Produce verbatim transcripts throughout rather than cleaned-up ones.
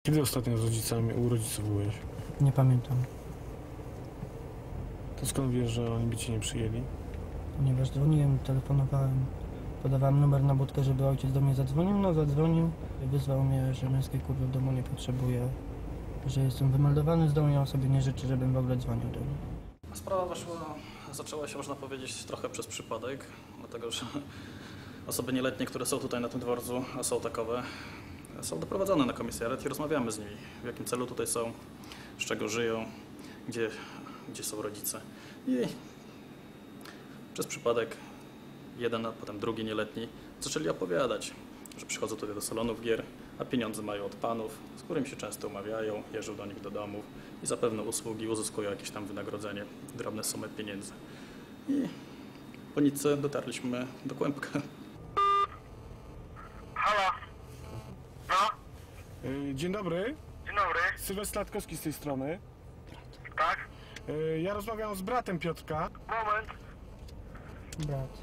Kiedy ostatnio z rodzicami, u rodziców byłeś? Nie pamiętam. To skąd wiesz, że oni by cię nie przyjęli? Ponieważ dzwoniłem, telefonowałem. Podawałem numer na budkę, żeby ojciec do mnie zadzwonił. No zadzwonił. Wyzwał mnie, że męskiej kurwy w domu nie potrzebuje. Że jestem wymeldowany z domu i on sobie nie życzy, żebym w ogóle dzwonił do niej. Sprawa weszła, zaczęła się, można powiedzieć, trochę przez przypadek. Dlatego, że osoby nieletnie, które są tutaj na tym dworcu, a są takowe, są doprowadzone na komisariat i rozmawiamy z nimi, w jakim celu tutaj są, z czego żyją, gdzie, gdzie są rodzice. I przez przypadek jeden, a potem drugi nieletni zaczęli opowiadać, że przychodzą tutaj do salonów gier, a pieniądze mają od panów, z którymi się często umawiają, jeżdżą do nich do domów i za pewne usługi uzyskują jakieś tam wynagrodzenie, drobne sumy pieniędzy. I po nitce dotarliśmy do kłębka. Halo? No? Yy, dzień dobry. Dzień dobry. Sylwestr Latkowski z tej strony. Tak? Yy, ja rozmawiam z bratem Piotrka. Moment. Brat.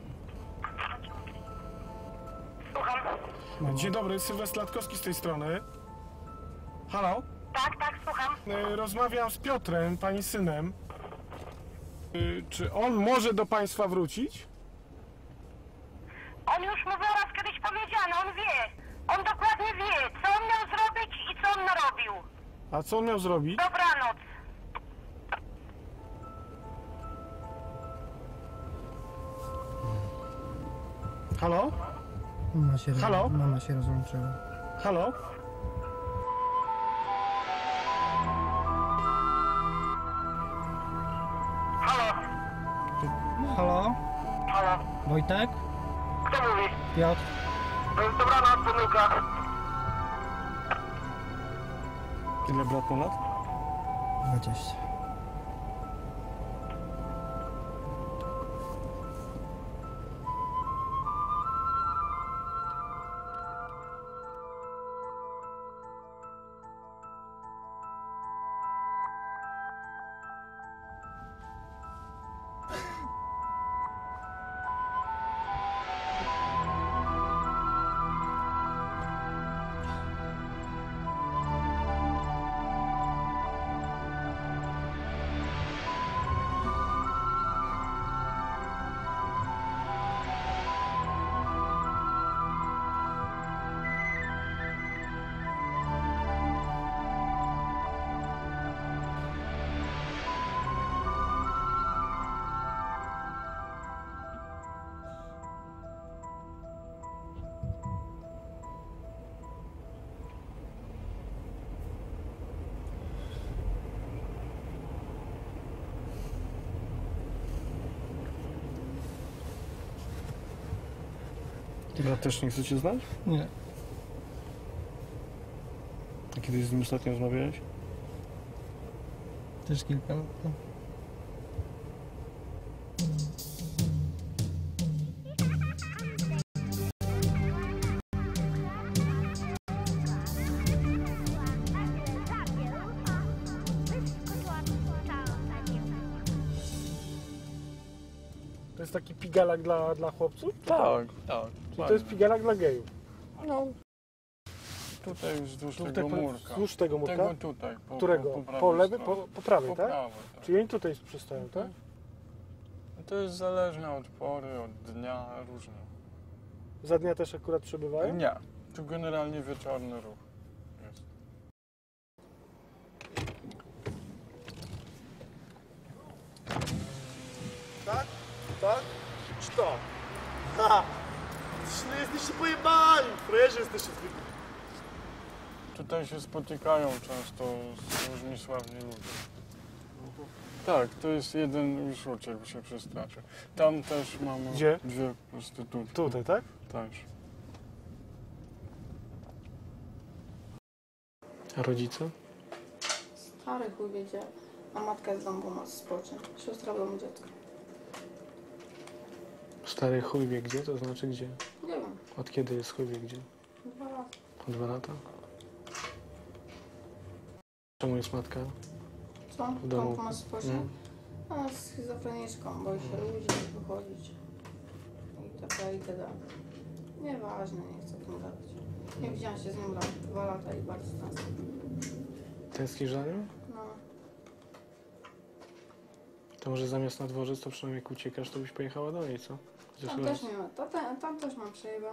Słucham? Mama. Dzień dobry, Sylwestr Latkowski z tej strony. Halo? Tak, tak, słucham. Yy, rozmawiam z Piotrem, pani synem. Yy, czy on może do państwa wrócić? On już mu raz kiedyś powiedziano, on wie. On dokładnie wie, co on miał zrobić i co on narobił. A co on miał zrobić? Dobranoc. Halo? Mama się, Halo? Mama się rozłączyła. Halo? Halo? Halo? Halo? Wojtek? Kto mówi? Piotr? Dobranoc, pomyłka. Ile brat ma lat? dwadzieścia. Brat też nie chce cię znać? Nie. A kiedy z nim ostatnio rozmawiałeś? Też kilka lat temu. To jest taki pigalak dla, dla chłopców? Tak, tak. Czy to jest pigalak dla gejów? No, tutaj wzdłuż Tutaj tego po- murka. wzdłuż tego murka? Tego tutaj. Po, Którego? Po, po, prawej Po lewej? stronie. Po, po prawej, Po tak? prawej, tak. Czyli oni tutaj przystają, tak? To jest zależne od pory, od dnia, różnie. Za dnia też akurat przebywają? Nie, tu generalnie wieczorny ruch jest. Tak? Tak? Czy to? Ha! No jesteście pojebani! Frajerzy jesteście zwykli. Tutaj się spotykają często z różni sławni ludzie. Tak, to jest jeden już uciekł, się przestraszył. Tam też mamy Gdzie? dwie prostytutki. Tutaj, tak? Też. A rodzice? Stary chuj wiedzie, a matka jest w domu pomocy społecznej, siostra w domu dziecka. Stary chuj wie gdzie? To znaczy gdzie? Nie wiem, Od kiedy jest chuj wie gdzie? dwa lata. Od dwa lata? Czemu jest matka? Co? W domu. Tam pomocy społecznej? Mm. A, z schizofreniczką, boi się ludzi, wychodzić. I taka i tak dalej. Nieważne, nie chcę o tym gadać. Nie widziałam się z nią rok, dwa lata i bardzo często. Tęsknisz za nią? No, To może zamiast na dworzec, to przynajmniej jak uciekasz, to byś pojechała do niej, co? Chociaż tam raz. też nie ma, to, tam, tam też mam przejebę.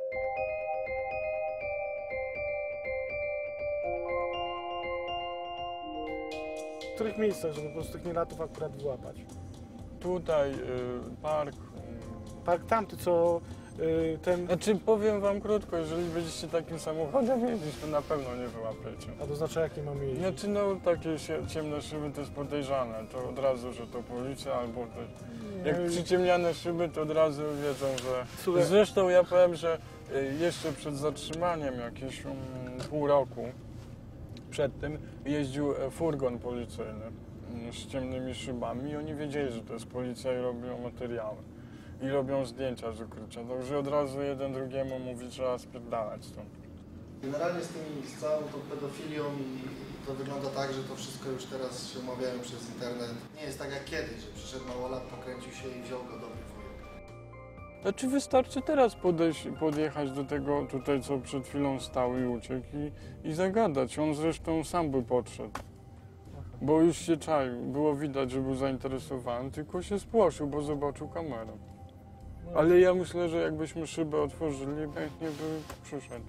W których miejscach, żeby po prostu tych nielatów akurat wyłapać? Tutaj y, park. Park tamty, co y, ten... Znaczy powiem wam krótko, jeżeli będziecie takim samochodem jeździć, to na pewno nie wyłapiecie. A to znaczy, jakie mamy jeździć? Znaczy no takie się- ciemne szyby to jest podejrzane, to od razu, że to policja albo to... Jak przyciemniane szyby, to od razu wiedzą, że... Słuchaj- Zresztą ja powiem, że y, jeszcze przed zatrzymaniem jakieś um, pół roku przed tym jeździł e, furgon policyjny mm, z ciemnymi szybami i oni wiedzieli, że to jest policja i robią materiały. I robią zdjęcia z ukrycia. Także od razu jeden drugiemu mówi, trzeba spierdalać stąd. Generalnie z tymi, z całą tą pedofilią i to wygląda tak, że to wszystko już teraz się umawiają przez internet. Nie jest tak jak kiedyś, że przyszedł małolat, pokręcił się i wziął go dobry wujek. Znaczy wystarczy teraz podejść, podjechać do tego tutaj, co przed chwilą stał i uciekł i, i zagadać. On zresztą sam by podszedł. Bo już się czaił. Było widać, że był zainteresowany, tylko się spłoszył, bo zobaczył kamerę. Ale ja myślę, że jakbyśmy szybę otworzyli, chętnie by przyszedł.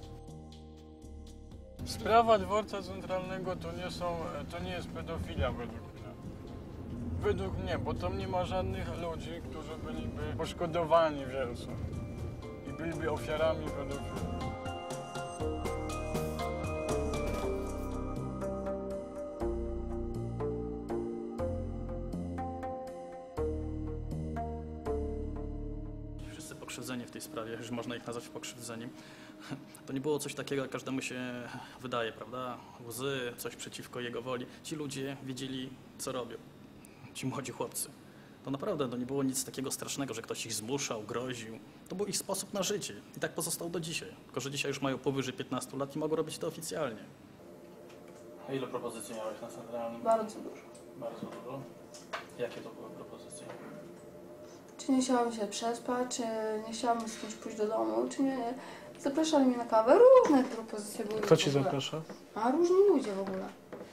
Sprawa dworca centralnego to nie są, to nie jest pedofilia według mnie. Według mnie, bo tam nie ma żadnych ludzi, którzy byliby poszkodowani wielce i byliby ofiarami pedofilii. Wszyscy pokrzywdzeni w tej sprawie, już można ich nazwać pokrzywdzeni, to nie było coś takiego, jak każdemu się wydaje, prawda? Łzy, coś przeciwko jego woli. Ci ludzie wiedzieli, co robią. Ci młodzi chłopcy. To naprawdę to nie było nic takiego strasznego, że ktoś ich zmuszał, groził. To był ich sposób na życie i tak pozostał do dzisiaj. Tylko że dzisiaj już mają powyżej piętnastu lat i mogą robić to oficjalnie. A ile propozycji miałeś na centralnym? Bardzo dużo. Bardzo dużo. Jakie to były propozycje? Czy nie chciałam się przespać, czy nie chciałam z kimś pójść do domu, czy nie. Zapraszali mnie na kawę, różne propozycje były. Kto cię w ogóle. zaprasza? A różni ludzie w ogóle.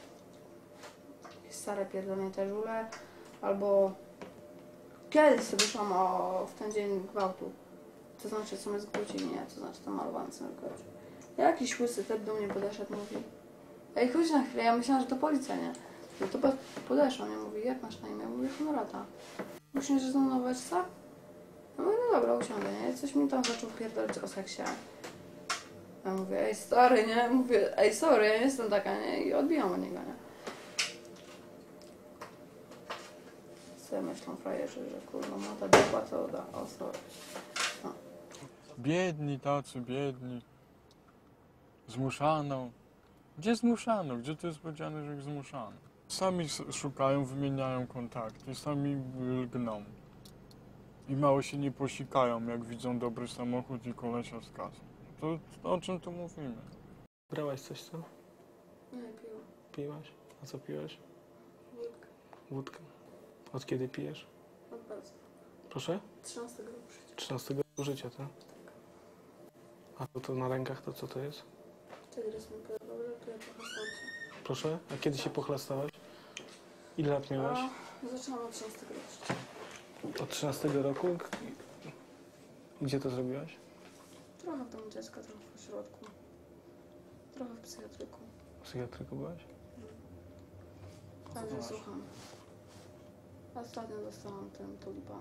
Stare pierdolnięte żule, albo kiedyś sobie szłam o, w ten dzień gwałtu. To znaczy, co mnie zgwałcili, nie, to znaczy, to malowany co mnie zgwałcił. Jakiś łysy typ do mnie podeszedł, mówi: ej, chodź na chwilę, ja myślałam, że to policja, nie? No to po- podeszła, nie, mówi: jak masz na imię? Mówię: Honorata. Musisz ze mną na co? No mówię: no dobra, usiądę, nie? Coś mi tam zaczął pierdolić o seksie. Ja mówię: ej, stary, nie? Mówię: ej, sorry, ja nie jestem taka, nie? I odbijam od niego, nie? Co myślą frajerzy, że kurwa ma ta dupa, co da, o sorry. No. Biedni tacy, biedni. Zmuszano. Gdzie zmuszano? Gdzie to jest powiedziane, że ich zmuszano? Sami s- szukają, wymieniają kontakty, sami lgną. I mało się nie posikają, jak widzą dobry samochód i kolesia z kasą. To, to o czym tu mówimy? Brałaś coś, co? Nie, piło. Piłaś? A co piłeś? Wódkę. Wódkę. Od kiedy pijesz? Od bardzo. Proszę? trzynastego roku życia. trzynastego roku życia, tak? A to, to na rękach to co to jest? Wtedy raz mi podobał, że tu ja pochłastałam się. Proszę? A kiedy się pochlastałaś? Ile lat miałaś? A, zaczęłam od trzynastego roku życia. Od trzynastego roku? Gdzie to zrobiłaś? Trochę w domu dziecka, trochę w ośrodku. Trochę w psychiatryku. W psychiatryku byłaś? Tam nie słucham. Ostatnio dostałam ten tulipan.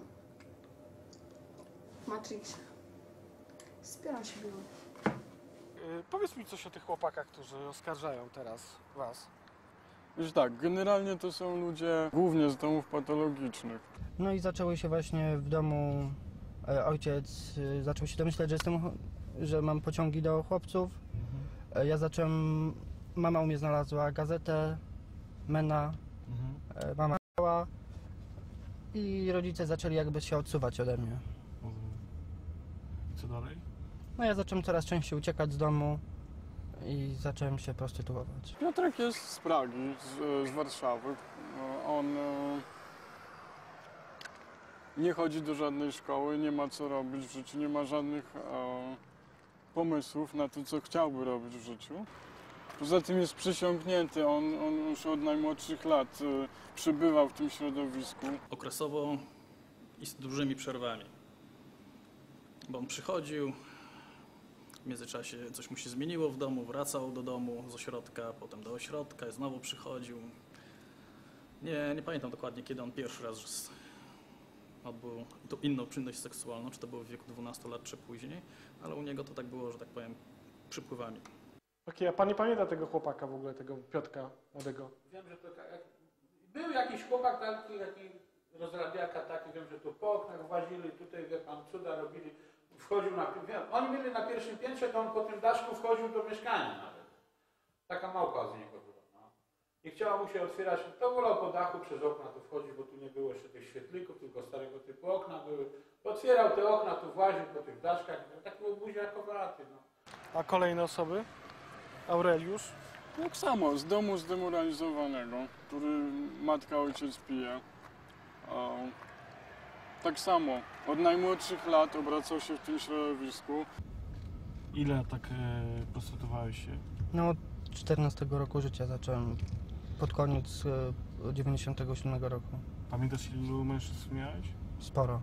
W Matrixie. Wspieram się biurą. Yy, powiedz mi coś o tych chłopakach, którzy oskarżają teraz was. Już tak, generalnie to są ludzie głównie z domów patologicznych. No i zaczęło się właśnie w domu, e, ojciec e, zaczął się domyślać, że jestem, cho- że mam pociągi do chłopców. E, ja zacząłem, mama u mnie znalazła gazetę, Mena, e, mama chciała i rodzice zaczęli jakby się odsuwać ode mnie. Co dalej? No ja zacząłem coraz częściej uciekać z domu i zacząłem się prostytuować. Piotrek jest z Pragi, z, z Warszawy. No, on e, nie chodzi do żadnej szkoły, nie ma co robić w życiu, nie ma żadnych e, pomysłów na to, co chciałby robić w życiu. Poza tym jest przysiągnięty, on, on już od najmłodszych lat y, przybywał w tym środowisku. Okresowo i z dużymi przerwami. Bo on przychodził, w międzyczasie coś mu się zmieniło w domu, wracał do domu z ośrodka, potem do ośrodka i znowu przychodził. Nie, nie pamiętam dokładnie, kiedy on pierwszy raz odbył tą inną czynność seksualną, czy to było w wieku dwunastu lat, czy później, ale u niego to tak było, że tak powiem, przypływami. Okej, a pan nie pamięta tego chłopaka w ogóle, tego Piotrka młodego? Wiem, że to tak, jak, był jakiś chłopak taki, taki rozrabiaka taki, wiem, że tu po oknach włazili, tutaj wie pan, cuda robili, wchodził na, wiem, oni byli na pierwszym piętrze, to on po tym daszku wchodził do mieszkania nawet. Taka małpa z niego była, no. I chciała mu się otwierać, to wolał po dachu przez okna tu wchodzić, bo tu nie było jeszcze tych świetlików, tylko starego typu okna były. Otwierał te okna, tu właził po tych daszkach, tak był buziakowaty, no. A kolejne osoby? Aureliusz? Tak samo, z domu zdemoralizowanego, który matka, ojciec pije. O, tak samo, od najmłodszych lat obracał się w tym środowisku. Ile tak e, prostytowałeś się? No od czternastego roku życia zacząłem, pod koniec e, dziewięćdziesiątego siódmego roku. Pamiętasz, ilu mężczyzn miałeś? Sporo.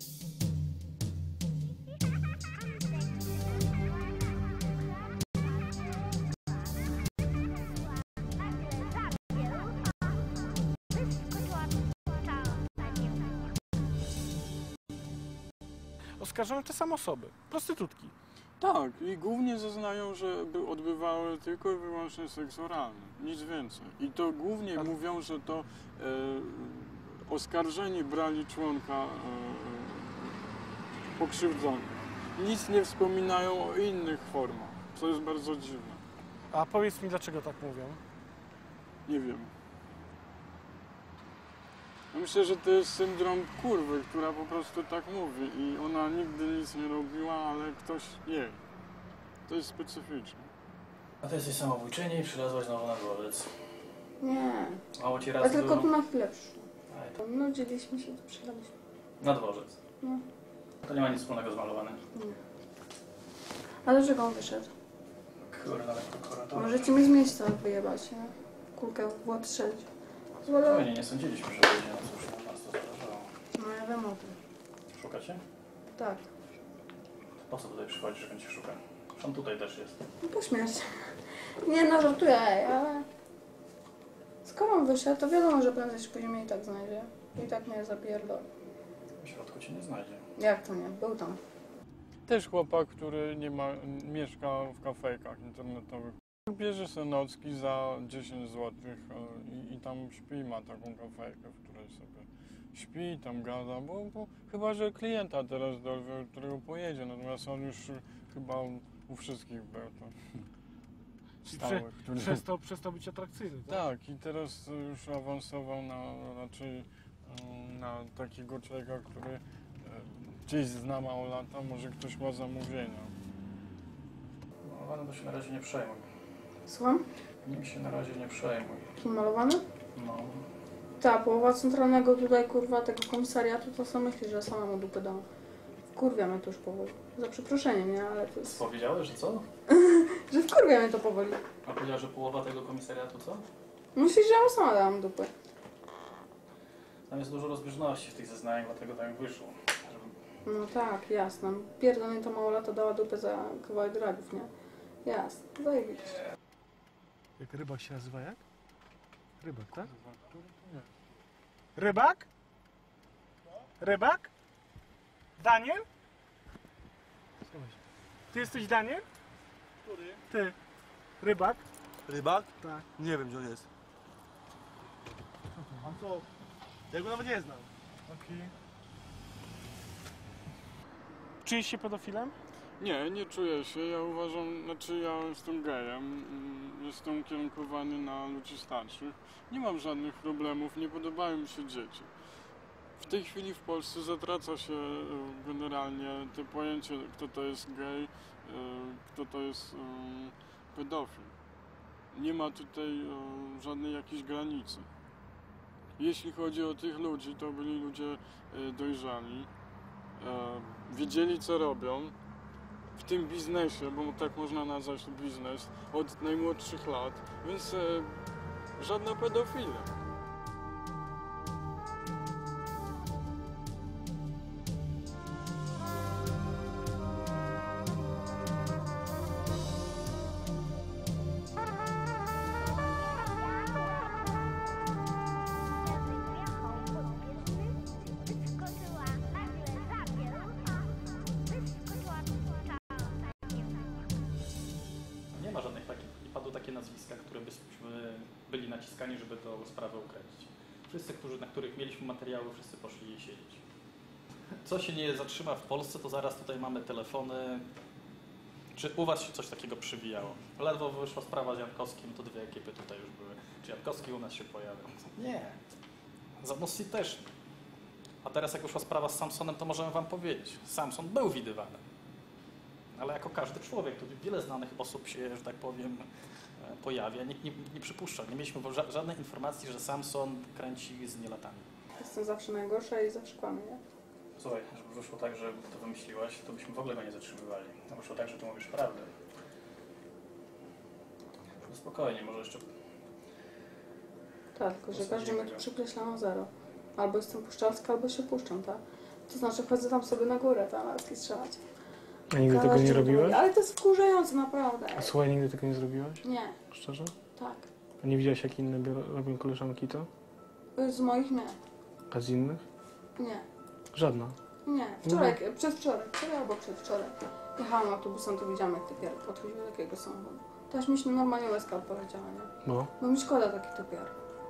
Oskarżają te same osoby, prostytutki. Tak, i głównie zeznają, że by odbywały tylko i wyłącznie seks oralny, nic więcej. I to głównie A... mówią, że to e, oskarżeni brali członka e, pokrzywdzonych. Nic nie wspominają o innych formach, co jest bardzo dziwne. A powiedz mi, dlaczego tak mówią? Nie wiem. Myślę, że to jest syndrom kurwy, która po prostu tak mówi i ona nigdy nic nie robiła, ale ktoś jej. To jest specyficzne. A ty jesteś samobójczyni i przylazłaś znowu na dworzec. Nie. Mało ci Ja raz tylko było? tu na chwilę przyszłam. Aj, to Nudziliśmy się, to przyjechaliśmy. na dworzec. No. To nie ma nic wspólnego z malowanym. Nie. A dlaczego on wyszedł? Kurde, ale prokurator. Możecie mi z miejsca wyjebać, nie? Kulkę w łeb strzelić. Zwolę... Spokojnie, nie sądziliśmy, że będzie, no cóż, no, nas to zdarzało. No ja wiem o tym. Szukacie? Tak. Po co tutaj przychodzisz, jak on cię szuka? Przecież on tutaj też jest. No po śmierci. Nie no, żartuję, ej, ale... Skoro on wyszedł, to wiadomo, że prędzej czy później mnie i tak znajdzie. I tak mnie zapierdoli. W środku cię nie znajdzie. Jak to nie? Był tam. Też chłopak, który nie ma, mieszka w kafejkach internetowych. Bierze sobie nocki za dziesięć złotych i, i tam śpi, ma taką kafejkę, w której sobie śpi, tam gada, bo, bo chyba, że klienta teraz dorwie, którego pojedzie, natomiast on już chyba u wszystkich był to stałych, który... Przestał, przestał być atrakcyjny, tak? Tak, i teraz już awansował na raczej na takiego człowieka, który gdzieś zna mało lata, może ktoś ma zamówienia. No, ale to się na razie nie przejmuj. Słucham? Nim się na razie nie przejmuj. Kim malowany? No, Ta połowa centralnego tutaj, kurwa, tego komisariatu, to sam myśli, że samemu dupę dam. Wkurwia mnie to już powoli. Za przeproszeniem, nie? Ale to jest... powiedziałeś, że co? Że wkurwia mnie to powoli. A powiedziałeś, że połowa tego komisariatu co? Myślisz, że ja sama dałam dupę. Tam jest dużo rozbieżności w tych zeznaniach, dlatego tak wyszło. Żeby... No tak, jasne. Pierdolnie to mało lata dała dupę za kawałek dragów, nie? Jasne, zajebiście. Jak rybak się nazywa jak? Rybak, tak? Rybak? Rybak? Daniel? Ty jesteś Daniel? Który? Ty. Rybak? Rybak? Tak. Nie wiem, gdzie on jest. A co? Ja go nawet nie znam. Okej. Okay. Czujesz się pedofilem? Nie, nie czuję się. Ja uważam, znaczy ja jestem gejem, jestem kierunkowany na ludzi starszych. Nie mam żadnych problemów, nie podobają mi się dzieci. W tej chwili w Polsce zatraca się generalnie to pojęcie, kto to jest gej, kto to jest pedofil. Nie ma tutaj żadnej jakiejś granicy. Jeśli chodzi o tych ludzi, to byli ludzie dojrzali, wiedzieli co robią. w tym biznesie, bo tak można nazwać biznes, od najmłodszych lat, więc e, żadna pedofilia. Nie ma żadnych takich, nie padły takie nazwiska, które byśmy byli naciskani, żeby tę sprawę ukręcić. Wszyscy, którzy, na których mieliśmy materiały, wszyscy poszli siedzieć. Co się nie zatrzyma w Polsce, to zaraz tutaj mamy telefony. Czy u was się coś takiego przywijało? Ledwo wyszła sprawa z Jankowskim, to dwie ekipy tutaj już były. Czy Jankowski u nas się pojawił? Nie. Zanussi też. A teraz jak wyszła sprawa z Samsonem, to możemy wam powiedzieć. Samson był widywany. Ale jako każdy człowiek, tu wiele znanych osób się, że tak powiem, pojawia. Nikt nie, nie przypuszcza. Nie mieliśmy ża żadnej informacji, że Samson kręci z nielatami. Jestem zawsze najgorsza i zawsze kłamię, nie? Słuchaj, żeby wyszło tak, że to wymyśliłaś, to byśmy w ogóle go nie zatrzymywali. A wyszło tak, że ty mówisz prawdę. No spokojnie, może jeszcze... Tak, tylko że każdy mnie tu przykreśla na zero. Albo jestem puszczalska, albo się puszczam, tak? To znaczy chodzę tam sobie na górę, tam laski strzelać. A nigdy tego nie robiłeś? Ale to jest wkurzające, naprawdę. A słuchaj, nigdy tego nie zrobiłaś? Nie, Szczerze? tak. A nie widziałaś, jak inne biorą- robią koleżanki to? Z moich nie. A z innych? Nie. Żadna. Nie. Wczoraj, przedwczoraj, wczoraj albo przedwczoraj. Jechałam autobusem, to widziałam, jak typiar podchodził do takiego samochodu. To aż mi się normalnie łezka odpowiedziała, nie? Bo? Bo mi szkoda taki typiar.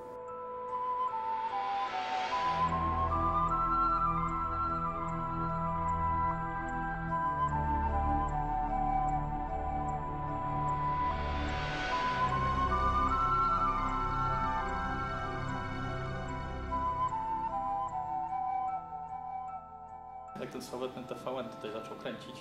Jak ten sławetny T V N tutaj zaczął kręcić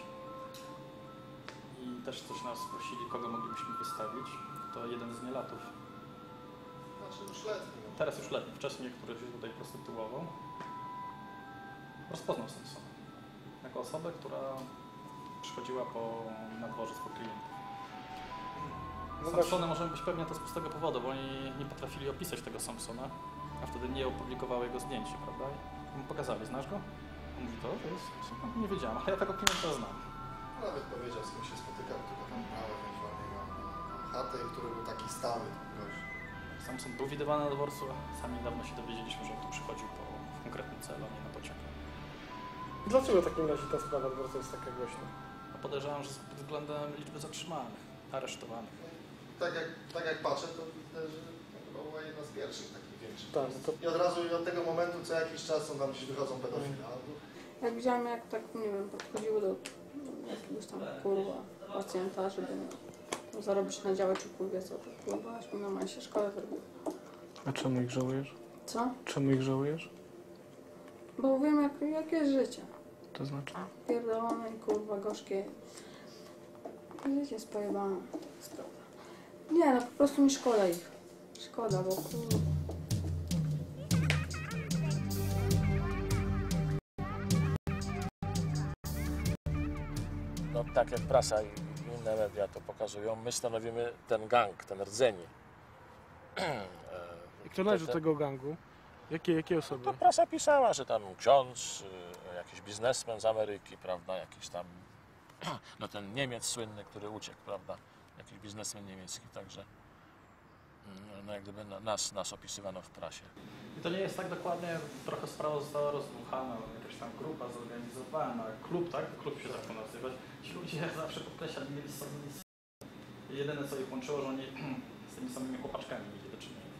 i też coś nas prosili, kogo moglibyśmy wystawić, to jeden z nielatów, Znaczy już letni. no. teraz już letni, wcześniej, który się tutaj prostytuował, rozpoznał Samsona jako osobę, która przychodziła po, na dworzec po klientów. No Samsona możemy być pewni, to z pustego powodu, bo oni nie potrafili opisać tego Samsona, a wtedy nie opublikowały jego zdjęcie, prawda? I mu pokazali, znasz go? On mówi, to, to jest, nie wiedziałem, ale ja tego klienta znam. Nawet powiedział, z kim się spotykał, tylko tam brałem ewentualnie na, na chatę, który był taki stały gość. Samson był widywany na dworcu, sami niedawno się dowiedzieliśmy, że on tu przychodził po konkretny cel, a nie na pociąg. Dlaczego w takim razie ta sprawa dworca jest taka głośna? A podejrzewam, że pod względem liczby zatrzymanych, aresztowanych. Tak jak, tak jak patrzę, to widzę, że to chyba była jedna z pierwszych takich większych. Tak, to... I od razu i od tego momentu co jakiś czas są tam gdzieś wychodzą pedofile. Albo... Jak widziałam, jak tak, nie wiem, podchodziły do jakiegoś tam kurwa pacjenta, żeby no, zarobić na działę czy kurwie co, to kurwa, aż mi normalnie się szkoda zrobiła. A czemu ich żałujesz? Co? Czemu ich żałujesz? Bo wiem, jak, jakie jest życie. To znaczy? Pierdolone i kurwa gorzkie. Życie jest pojebane, to jest prawda. Nie, no po prostu mi szkoda ich. Szkoda, bo kurwa. No tak jak prasa i inne media to pokazują, my stanowimy ten gang, ten rdzeń. I kto należy do tego gangu? Jakie, jakie osoby? To prasa pisała, że tam ksiądz, jakiś biznesmen z Ameryki, prawda, jakiś tam, no ten Niemiec słynny, który uciekł, prawda, jakiś biznesmen niemiecki, także no jak gdyby nas, nas opisywano w prasie. I to nie jest tak dokładnie, trochę sprawa została rozdmuchana, jakaś tam grupa zorganizowana, klub, tak? Klub się zaczął nazywać. Ci ludzie zawsze podkreślali, mieli sobie jedyne co ich łączyło, że oni z tymi samymi chłopaczkami mieli do czynienia.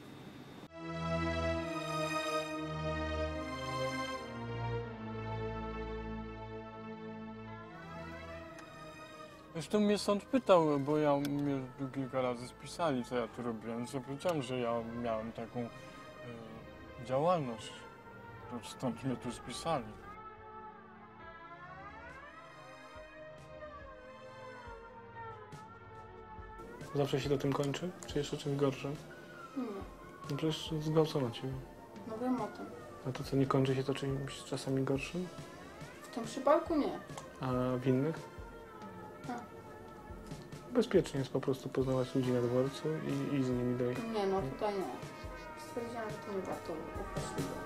Zresztą mnie sąd pytał, bo ja mnie tu kilka razy spisali, co ja tu robiłem. Co powiedziałem, że ja miałem taką e, działalność. To stąd mnie tu spisali. Zawsze się to tym kończy? Czy jeszcze czymś gorszym? Nie, No przecież zgwałcono cię. no wiem o tym. A to co, nie kończy się to czymś czasami gorszym? W tym przypadku nie. A w innych? bezpiecznie jest po prostu poznawać ludzi na dworcu i, i z nimi dojść. Nie, no tutaj nie. Stwierdziłam, że to nie warto ufać ludziom.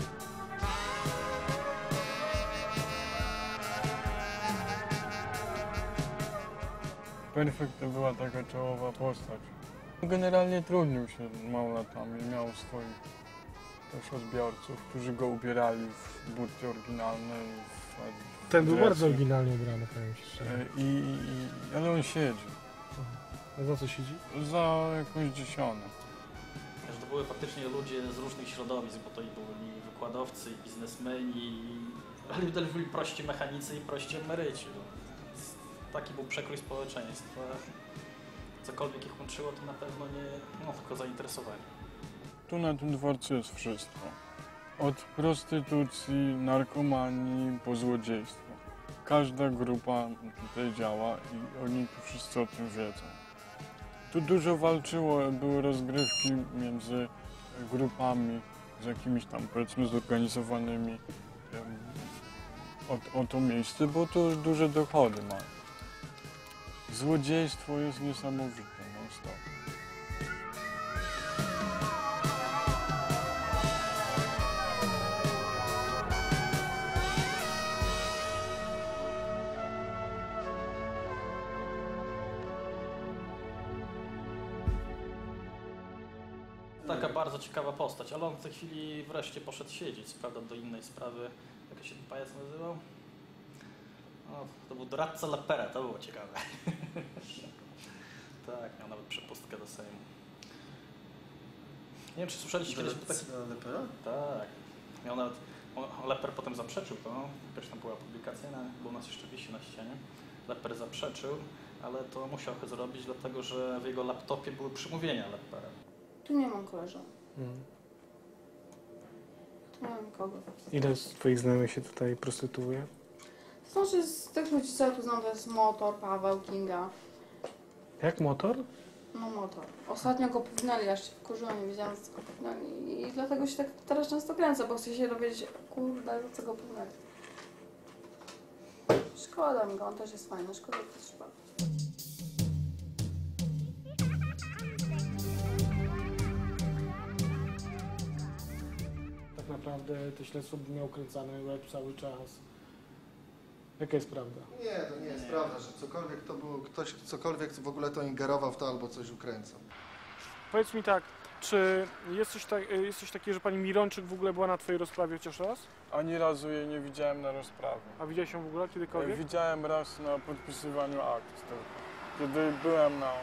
Perfekt to była taka czołowa postać. Generalnie trudnił się małolatami, miał swoich też odbiorców, którzy go ubierali w buty oryginalne. W, w Ten był dresy. bardzo oryginalnie ubrany, powiem ci szczerze. E, I, i, ale on siedzi. A za co siedzi? Za jakąś dziesiątą. Że to były faktycznie ludzie z różnych środowisk, bo to i byli wykładowcy, i biznesmeni, ale też byli prości mechanicy i prości emeryci. Taki był przekrój społeczeństwa. Cokolwiek ich łączyło, to na pewno nie no, tylko zainteresowanie. Tu na tym dworcu jest wszystko. Od prostytucji, narkomanii po złodziejstwo. Każda grupa tutaj działa i oni tu wszyscy o tym wiedzą. Tu dużo walczyło, były rozgrywki między grupami, z jakimiś tam powiedzmy zorganizowanymi em, o, o to miejsce, bo to duże dochody ma. Złodziejstwo jest niesamowite non stop. Taka bardzo ciekawa postać, ale on w tej chwili wreszcie poszedł siedzieć, prawda, do innej sprawy. Jak się ten pajac nazywał? O, to był doradca Lepera, to było ciekawe. Tak, miał nawet przepustkę do Sejmu. Nie wiem, czy słyszeliście kiedyś... Doradca Lepera? Tak. Miał nawet... o, Leper potem zaprzeczył to, też tam była publikacja, na, bo u nas jeszcze wisi na ścianie. Leper zaprzeczył, ale to musiał to zrobić, dlatego że w jego laptopie były przemówienia Lepera. Tu nie mam koleżanek. Mhm. Tu nie mam nikogo. Ile z twoich znajomych się tutaj prostytuuje? To znaczy z tych ludzi, co ja tu znam, to jest Motor, Paweł, Kinga. Jak motor? No Motor. Ostatnio go pownęli, aż się wkurzyłam, nie wiedziałam, co go pownęli. I dlatego się tak teraz często kręcę, bo chcę się dowiedzieć, kurde, za co go pownęli. Szkoda mi go, on też jest fajny, szkoda, że to trzeba. Tak naprawdę to śledztwo miał kręcany łeb cały czas. Jaka jest prawda? Nie, to nie jest prawda, że cokolwiek to był, ktoś cokolwiek w ogóle to ingerował w to albo coś ukręcał. Powiedz mi tak, czy jest coś, tak, jest coś takiego, że pani Mirończyk w ogóle była na twojej rozprawie chociaż raz? Ani razu jej nie widziałem na rozprawie. A widziałeś ją w ogóle kiedykolwiek? Widziałem raz na podpisywaniu akt, kiedy byłem na...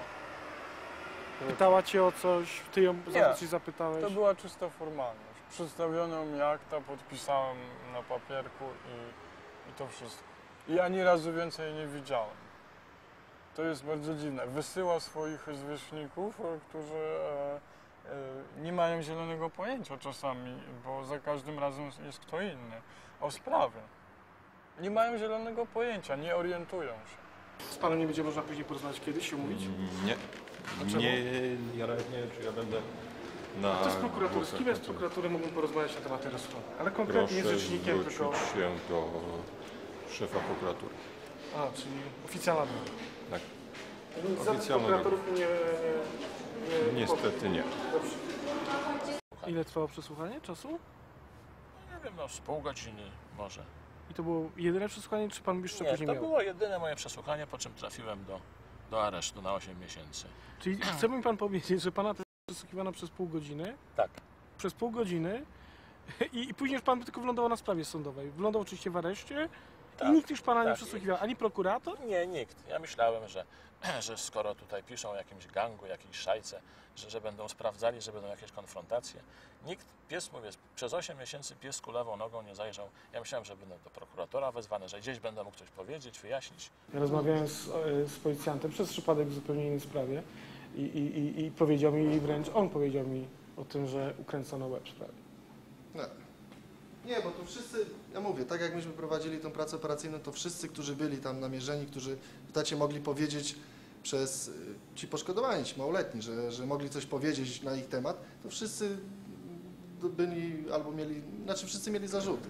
Pytała cię o coś, ty ją Nie. za coś zapytałeś? To była czysta formalność. Przedstawiono mi akta, podpisałem na papierku i, i to wszystko. I ani razu więcej nie widziałem. To jest bardzo dziwne. Wysyła swoich zwierzchników, e, którzy e, e, nie mają zielonego pojęcia czasami, bo za każdym razem jest kto inny o sprawie. Nie mają zielonego pojęcia, nie orientują się. Z panem nie będzie można później porozmawiać kiedyś, się umówić? Nie. A czemu? Nie, ja nawet nie wiem, czy ja będę na... To z prokuratury, z kim jest z prokuratury mógłbym porozmawiać na temat tej rozprawy? Ale konkretnie Proszę z rzecznikiem, zwrócić tylko... się do szefa prokuratury. A, czyli oficjalnie. Tak. Żadnych Oficjalnego. prokuratorów nie... nie, nie Niestety nie. Dobrze. Ile trwało przesłuchanie czasu? Nie wiem, no z pół godziny może. I to było jedyne przesłuchanie, czy pan jeszcze Nie, później to miał? było jedyne moje przesłuchanie, po czym trafiłem do, do aresztu na osiem miesięcy. Czyli chce mi pan powiedzieć, że pana przesłuchiwano przez pół godziny? Tak. Przez pół godziny i, i później już pan tylko wylądował na sprawie sądowej. Wylądował oczywiście w areszcie Tak, i nikt już pana nie tak. przesłuchiwał, ani prokurator? Nie, nikt. Ja myślałem, że, że skoro tutaj piszą o jakimś gangu, jakiejś szajce, że, że będą sprawdzali, że będą jakieś konfrontacje. Nikt, pies, mówię, przez osiem miesięcy pies kulawą nogą nie zajrzał. Ja myślałem, że będę do prokuratora wezwany, że gdzieś będę mógł coś powiedzieć, wyjaśnić. Ja rozmawiałem z, e, z policjantem przez przypadek w zupełnie innej sprawie i, i, i, i powiedział mi, wręcz on powiedział mi o tym, że ukręcono łeb sprawie. Nie. Nie, bo tu wszyscy, ja mówię, tak jak myśmy prowadzili tą pracę operacyjną, to wszyscy, którzy byli tam namierzeni, którzy w dacie mogli powiedzieć przez y, ci poszkodowani, ci małoletni, że, że mogli coś powiedzieć na ich temat, to wszyscy byli albo mieli, znaczy wszyscy mieli zarzuty. No.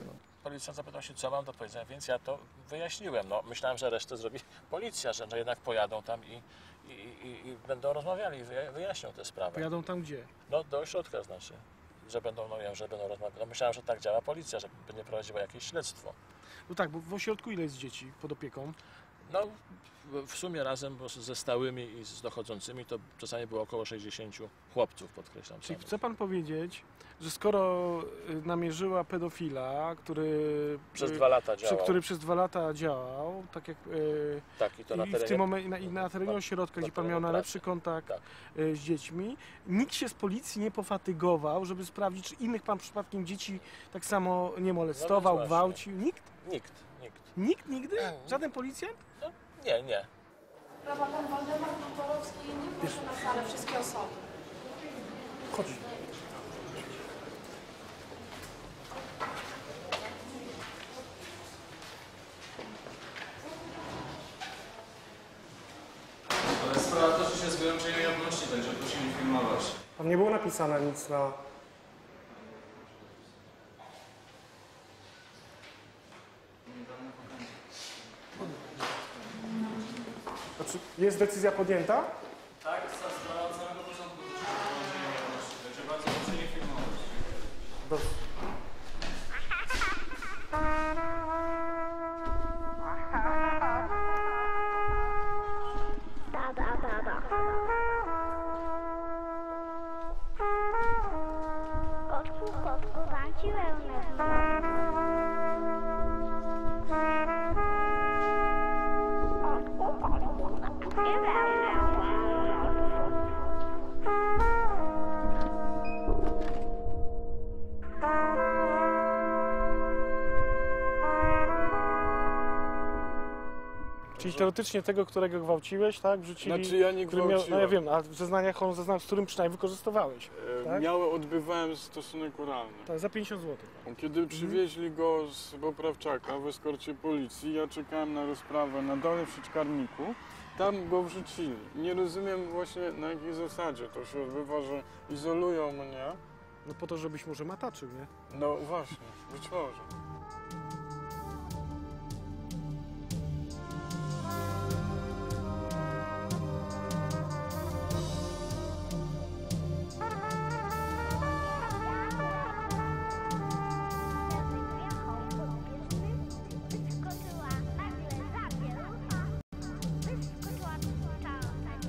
policjant zapytał się, co mam do powiedzenia, więc ja to wyjaśniłem. No, myślałem, że resztę zrobi policja, że no jednak pojadą tam i, i, i, i będą rozmawiali i wyjaśnią tę sprawę. Pojadą tam gdzie? No do ośrodka znaczy, że będą, no wiem, że będą rozmawiać. No, myślałem, że tak działa policja, że będzie prowadziła jakieś śledztwo. No tak, bo w ośrodku ile jest dzieci pod opieką? No w sumie razem bo ze stałymi i z dochodzącymi to czasami było około sześćdziesięciu chłopców, podkreślam. Czyli samych. chce pan powiedzieć, że skoro y, namierzyła pedofila, który Przez y, dwa lata przy- działał. który przez dwa lata działał, tak jak y, Tak, i to na i w terenie... tym momencie na, i na terenie na- ośrodka, na gdzie pan terenie miał pracy. najlepszy kontakt Tak. y, z dziećmi, nikt się z policji nie pofatygował, żeby sprawdzić, czy innych pan przypadkiem dzieci tak samo nie molestował, No więc gwałcił. Nikt? Nikt, nikt. Nikt nigdy? Żaden policjant? No, nie, nie. Prawa pan Waldemar Kultorowski, nie proszę na salę, wszystkie osoby. Chodź. Ale sprawa toczy się z wyłączeniem jawności, także proszę nie filmować. Tam nie było napisane nic na... Znaczy, jest decyzja podjęta? Tak, za sprawa od samego początku toczy się z wyłączeniem jawności, także bardzo proszę nie filmować. Dobrze. Kotku, kotku, dam ci wełnę. Kotku, kotku, dam ci wełnę. Czyli teoretycznie tego, którego gwałciłeś, tak? Wrzucili... Znaczy ja nie który miał, no ja gwałciłem. wiem, a w zeznaniach on zeznał, z którym przynajmniej wykorzystywałeś. E, Tak? Miały, odbywałem stosunek oralny. Tak, za pięćdziesiąt złotych. Kiedy przywieźli go z poprawczaka w eskorcie policji, ja czekałem na rozprawę na dole w Sieczkarniku, tam go wrzucili. Nie rozumiem właśnie na jakiej zasadzie to się odbywa, że izolują mnie. No po to, żebyś może mataczył, nie? No właśnie, być może. Wyskoczyła nagle za pielucha. Wyskoczyła cała ta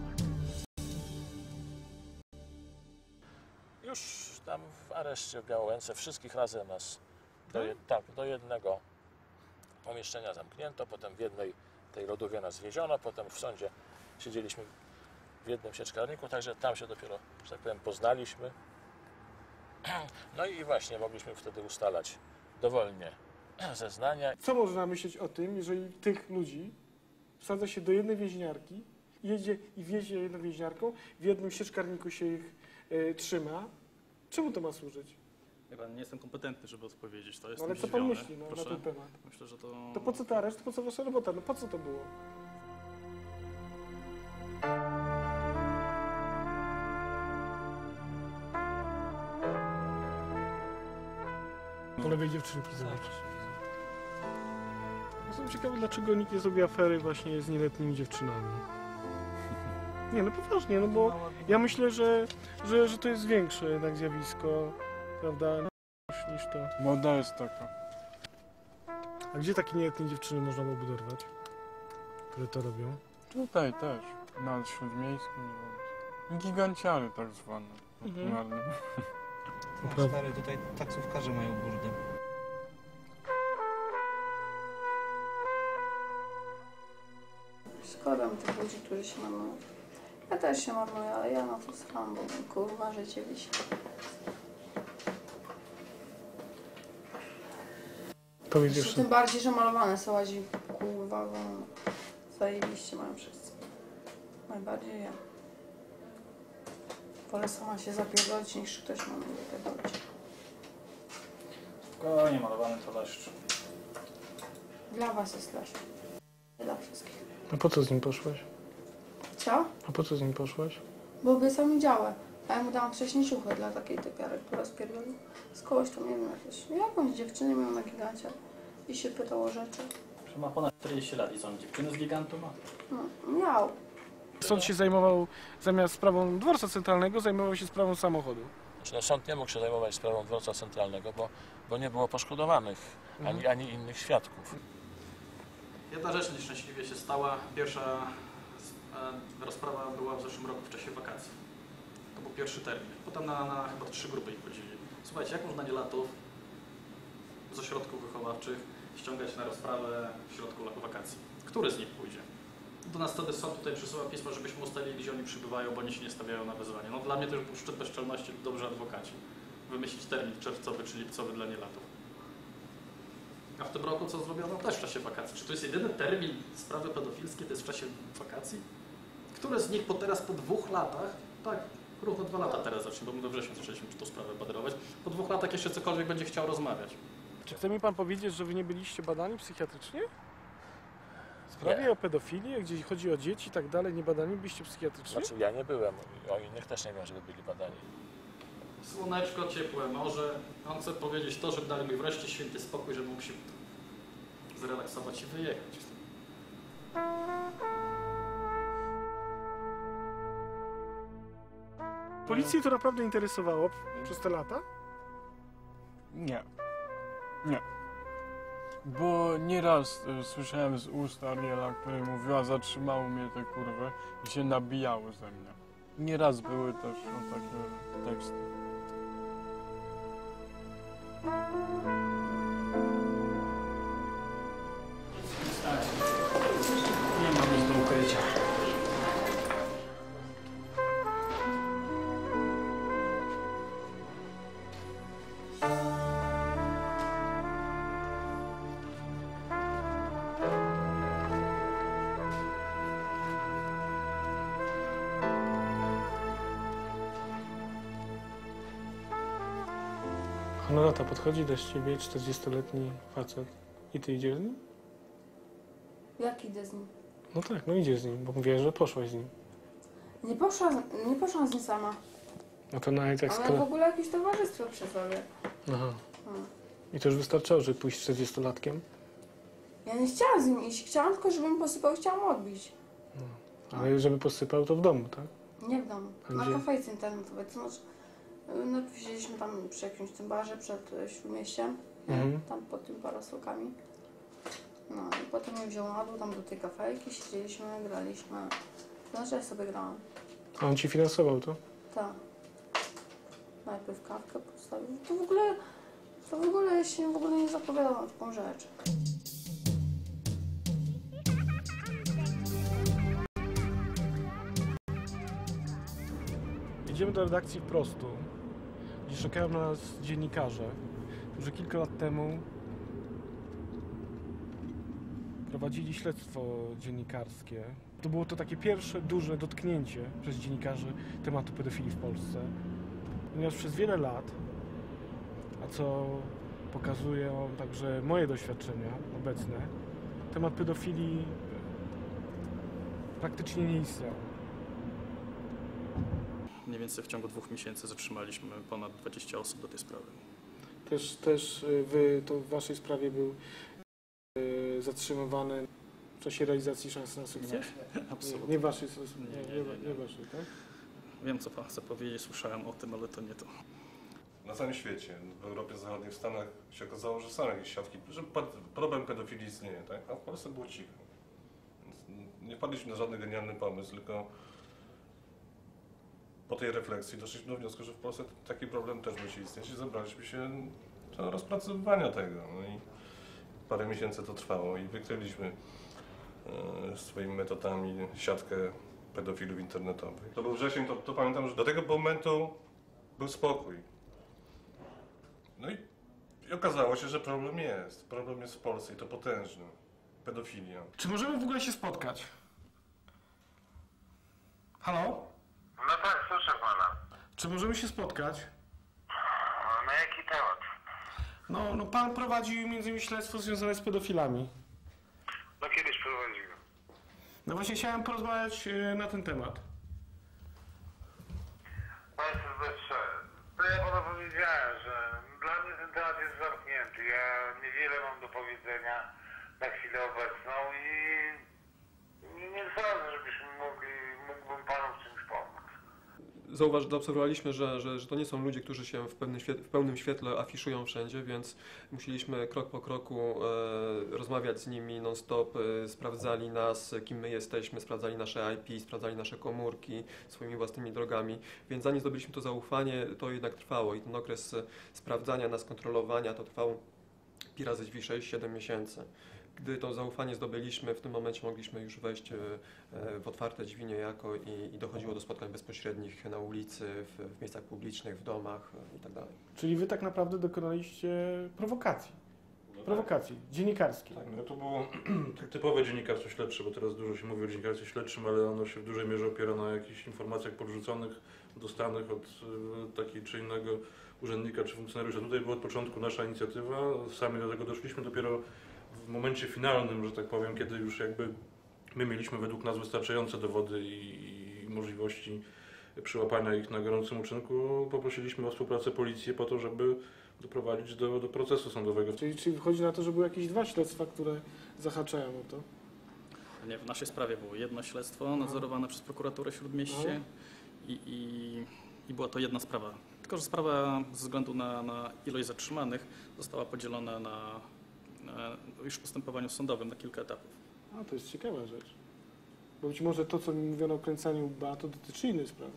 Już tam w areszcie w Białołęce wszystkich razem nas do, jed, tak, do jednego pomieszczenia zamknięto, potem w jednej tej lodówie nas wieziono, potem w sądzie siedzieliśmy w jednym sieczkarniku, także tam się dopiero, że tak powiem, poznaliśmy. No i właśnie mogliśmy wtedy ustalać dowolnie zeznania. Co można myśleć o tym, jeżeli tych ludzi wsadza się do jednej więźniarki, jedzie i wiezie jedną więźniarką, w jednym sieczkarniku się ich e, trzyma? Czemu to ma służyć? Ja pan nie jestem kompetentny, żeby odpowiedzieć. To No, jestem ale co pan zdziwiony. myśli no, na Proszę. ten temat? Myślę, że to... To po co ta areszt? Po co wasza robota? No po co to było? Po lewej dziewczynki zobacz. Jestem ciekawy, dlaczego nikt nie zrobi afery właśnie z nieletnimi dziewczynami. Nie, no poważnie, no bo ja myślę, że, że, że to jest większe jednak zjawisko, prawda, niż, niż to. Moda jest taka. A gdzie takie nieletnie dziewczyny można byłoby dorwać, które to robią? Tutaj też, na śródmiejskim. Giganciary tak zwane, Mhm. popularnie. Prawda. Stary, tutaj taksówkarze mają burdę. Szkoda mi tych ludzi, którzy się marnują. Ja też się marnuję, ale ja na to scham, bo kurwa życie wisi. Powiedz Jeszcze jeszcze. tym bardziej, że malowane są ładzi, kurwa, bo zajebiście mają wszyscy. Najbardziej ja. Wolę sama się zapierdolić, niż ktoś ma mnie zapierdolić. Spokojnie, malowany to deszcz. Dla was jest lepsze. Dla wszystkich. A po co z nim poszłaś? Co? A po co z nim poszłaś? Bo obiecał mi działę. A ja mu dałam wcześniejszuchę dla takiej typiary, która spierdoliła z kogoś tam, nie wiem, jakieś, jakąś dziewczynę miał na gigancie i się pytał o rzeczy. Ma ponad czterdzieści lat i co, on dziewczyny z gigantu ma? No, miał. Sąd się zajmował, zamiast sprawą dworca centralnego, zajmował się sprawą samochodu. Znaczy, no, sąd nie mógł się zajmować sprawą dworca centralnego, bo, bo nie było poszkodowanych, ani, Mhm. ani innych świadków. Jedna rzecz nieszczęśliwie się stała. Pierwsza e, rozprawa była w zeszłym roku w czasie wakacji. To był pierwszy termin. Potem na, na chyba trzy grupy ich podzielili. Słuchajcie, jak można nielatów z ośrodków wychowawczych ściągać na rozprawę w środku wakacji? Który z nich pójdzie? Do nas wtedy sąd tutaj przysyła pismo, żebyśmy ustalili, gdzie oni przybywają, bo oni się nie stawiają na wezwanie. No dla mnie to już był szczyt bezczelności lub dobrzy adwokaci. Wymyślić termin czerwcowy czy lipcowy dla nielatów. A w tym roku co zrobiono? Też w czasie wakacji. Czy to jest jedyny termin sprawy pedofilskie, to jest w czasie wakacji? Które z nich po teraz, po dwóch latach, tak, równo dwa lata teraz zacznie, bo my we wrześniu zaczęliśmy tę sprawę baderować, po dwóch latach jeszcze cokolwiek będzie chciał rozmawiać. Czy chce mi pan powiedzieć, że wy nie byliście badani psychiatrycznie? W sprawie Nie. o pedofilię, gdzie chodzi o dzieci i tak dalej, nie badani byliście psychiatrycznie? Znaczy ja nie byłem, o innych też nie wiem, żeby byli badani. Słoneczko, ciepłe morze. On chce powiedzieć to, żeby dali mi wreszcie święty spokój, żeby mógł się zrelaksować i wyjechać. Policję to naprawdę interesowało przez te lata? Nie. Nie. Bo nieraz e, słyszałem z ust Ariela, który mówiła, zatrzymało mnie te kurwy i się nabijały ze mnie. Nieraz były też o, takie teksty. Nie mam nic do ukrycia. Honorata podchodzi do ciebie, czterdziestoletni facet. I ty idziesz z nim? Jak idę z nim? No tak, no idziesz z nim, bo mówię, że poszłaś z nim. Nie poszłam, nie poszłam z nim sama. No to nawet jak Ale w skoro... ogóle jakieś towarzystwo przy sobie. Aha. Hmm. I to już wystarczało, żeby pójść z czterdziestolatkiem? Ja nie chciałam z nim iść, chciałam tylko, żeby mi posypał, chciałam odbić. Ale żeby posypał, to w domu, tak? Nie w domu, A na gdzie? kafejce internetowej. To znaczy, no, siedzieliśmy tam przy jakimś tym barze przed e, Śródmieściem, Mhm. tam pod tym parasolkami. No i potem mnie wziął na dół tam do tej kafejki, siedzieliśmy, graliśmy. To znaczy ja sobie grałam. A on ci finansował to? Tak. Najpierw kawkę postawił. To w ogóle, to w ogóle się w ogóle nie zapowiadał na taką rzecz. Idziemy do redakcji Wprostu, gdzie czekają na nas dziennikarze, którzy kilka lat temu prowadzili śledztwo dziennikarskie. To było to takie pierwsze duże dotknięcie przez dziennikarzy tematu pedofilii w Polsce. Ponieważ przez wiele lat, a co pokazują także moje doświadczenia obecne, temat pedofilii praktycznie nie istniał. Mniej więcej w ciągu dwóch miesięcy zatrzymaliśmy ponad dwadzieścia osób do tej sprawy. Też, też wy, to w waszej sprawie był y, zatrzymywany w czasie realizacji Szansy na sukces? Nie, absolutnie. Nie, nie waszej, nie, Nie, nie, nie, nie. nie waszej, tak? Wiem, co pan chce powiedzieć, słyszałem o tym, ale to nie to. Na całym świecie, w Europie Zachodniej, w Stanach się okazało, że są jakieś siatki, że problem pedofilii istnieje, tak? A w Polsce było cicho. Więc nie wpadliśmy na żadny genialny pomysł, tylko po tej refleksji doszliśmy do wniosku, że w Polsce taki problem też musi istnieć i zabraliśmy się do rozpracowywania tego. No i parę miesięcy to trwało i wykryliśmy e, swoimi metodami siatkę pedofilów internetowych. To był wrzesień, to, to pamiętam, że do tego momentu był spokój. No i, i okazało się, że problem jest. Problem jest w Polsce i to potężny. Pedofilia. Czy możemy w ogóle się spotkać? Halo? No tak, słyszę pana. Czy możemy się spotkać? Na jaki temat? No, no pan prowadził między innymi śledztwo związane z pedofilami. No kiedyś prowadziłem. No właśnie chciałem porozmawiać e, na ten temat. Państwo bezstrzelny. To ja panu powiedziałem, że dla mnie ten temat jest zamknięty. Ja niewiele mam do powiedzenia na chwilę obecną i nie, nie sądzę, żebyśmy mogli, mógłbym panu w czymś pomóc. Zauważ, zaobserwowaliśmy, że, że, że to nie są ludzie, którzy się w pełnym, świetle, w pełnym świetle afiszują wszędzie, więc musieliśmy krok po kroku e, rozmawiać z nimi non-stop, e, sprawdzali nas, kim my jesteśmy, sprawdzali nasze I P, sprawdzali nasze komórki swoimi własnymi drogami, więc zanim zdobyliśmy to zaufanie, to jednak trwało i ten okres sprawdzania nas, kontrolowania, to trwał pi razy drzwi sześć siedem miesięcy. Gdy to zaufanie zdobyliśmy, w tym momencie mogliśmy już wejść w otwarte drzwi niejako i, i dochodziło do spotkań bezpośrednich na ulicy, w, w miejscach publicznych, w domach itd. Czyli wy tak naprawdę dokonaliście prowokacji. Prowokacji dziennikarskiej. Tak, no to było tak typowe dziennikarstwo śledcze, bo teraz dużo się mówi o dziennikarstwie śledczym, ale ono się w dużej mierze opiera na jakichś informacjach podrzuconych, dostanych od y, takiego czy innego urzędnika czy funkcjonariusza. Tutaj była od początku nasza inicjatywa, sami do tego doszliśmy dopiero w momencie finalnym, że tak powiem, kiedy już jakby my mieliśmy według nas wystarczające dowody i, i możliwości przyłapania ich na gorącym uczynku, poprosiliśmy o współpracę policję po to, żeby doprowadzić do, do procesu sądowego. Czyli, czyli wychodzi na to, że były jakieś dwa śledztwa, które zahaczają o to? Nie, w naszej sprawie było jedno śledztwo nadzorowane przez prokuraturę Śródmieście i, i, i była to jedna sprawa. Tylko że sprawa ze względu na, na ilość zatrzymanych została podzielona na, na już w postępowaniu sądowym na kilka etapów. A, to jest ciekawa rzecz. Bo być może to, co mi mówiono o kręcaniu łba, to dotyczy innej sprawy.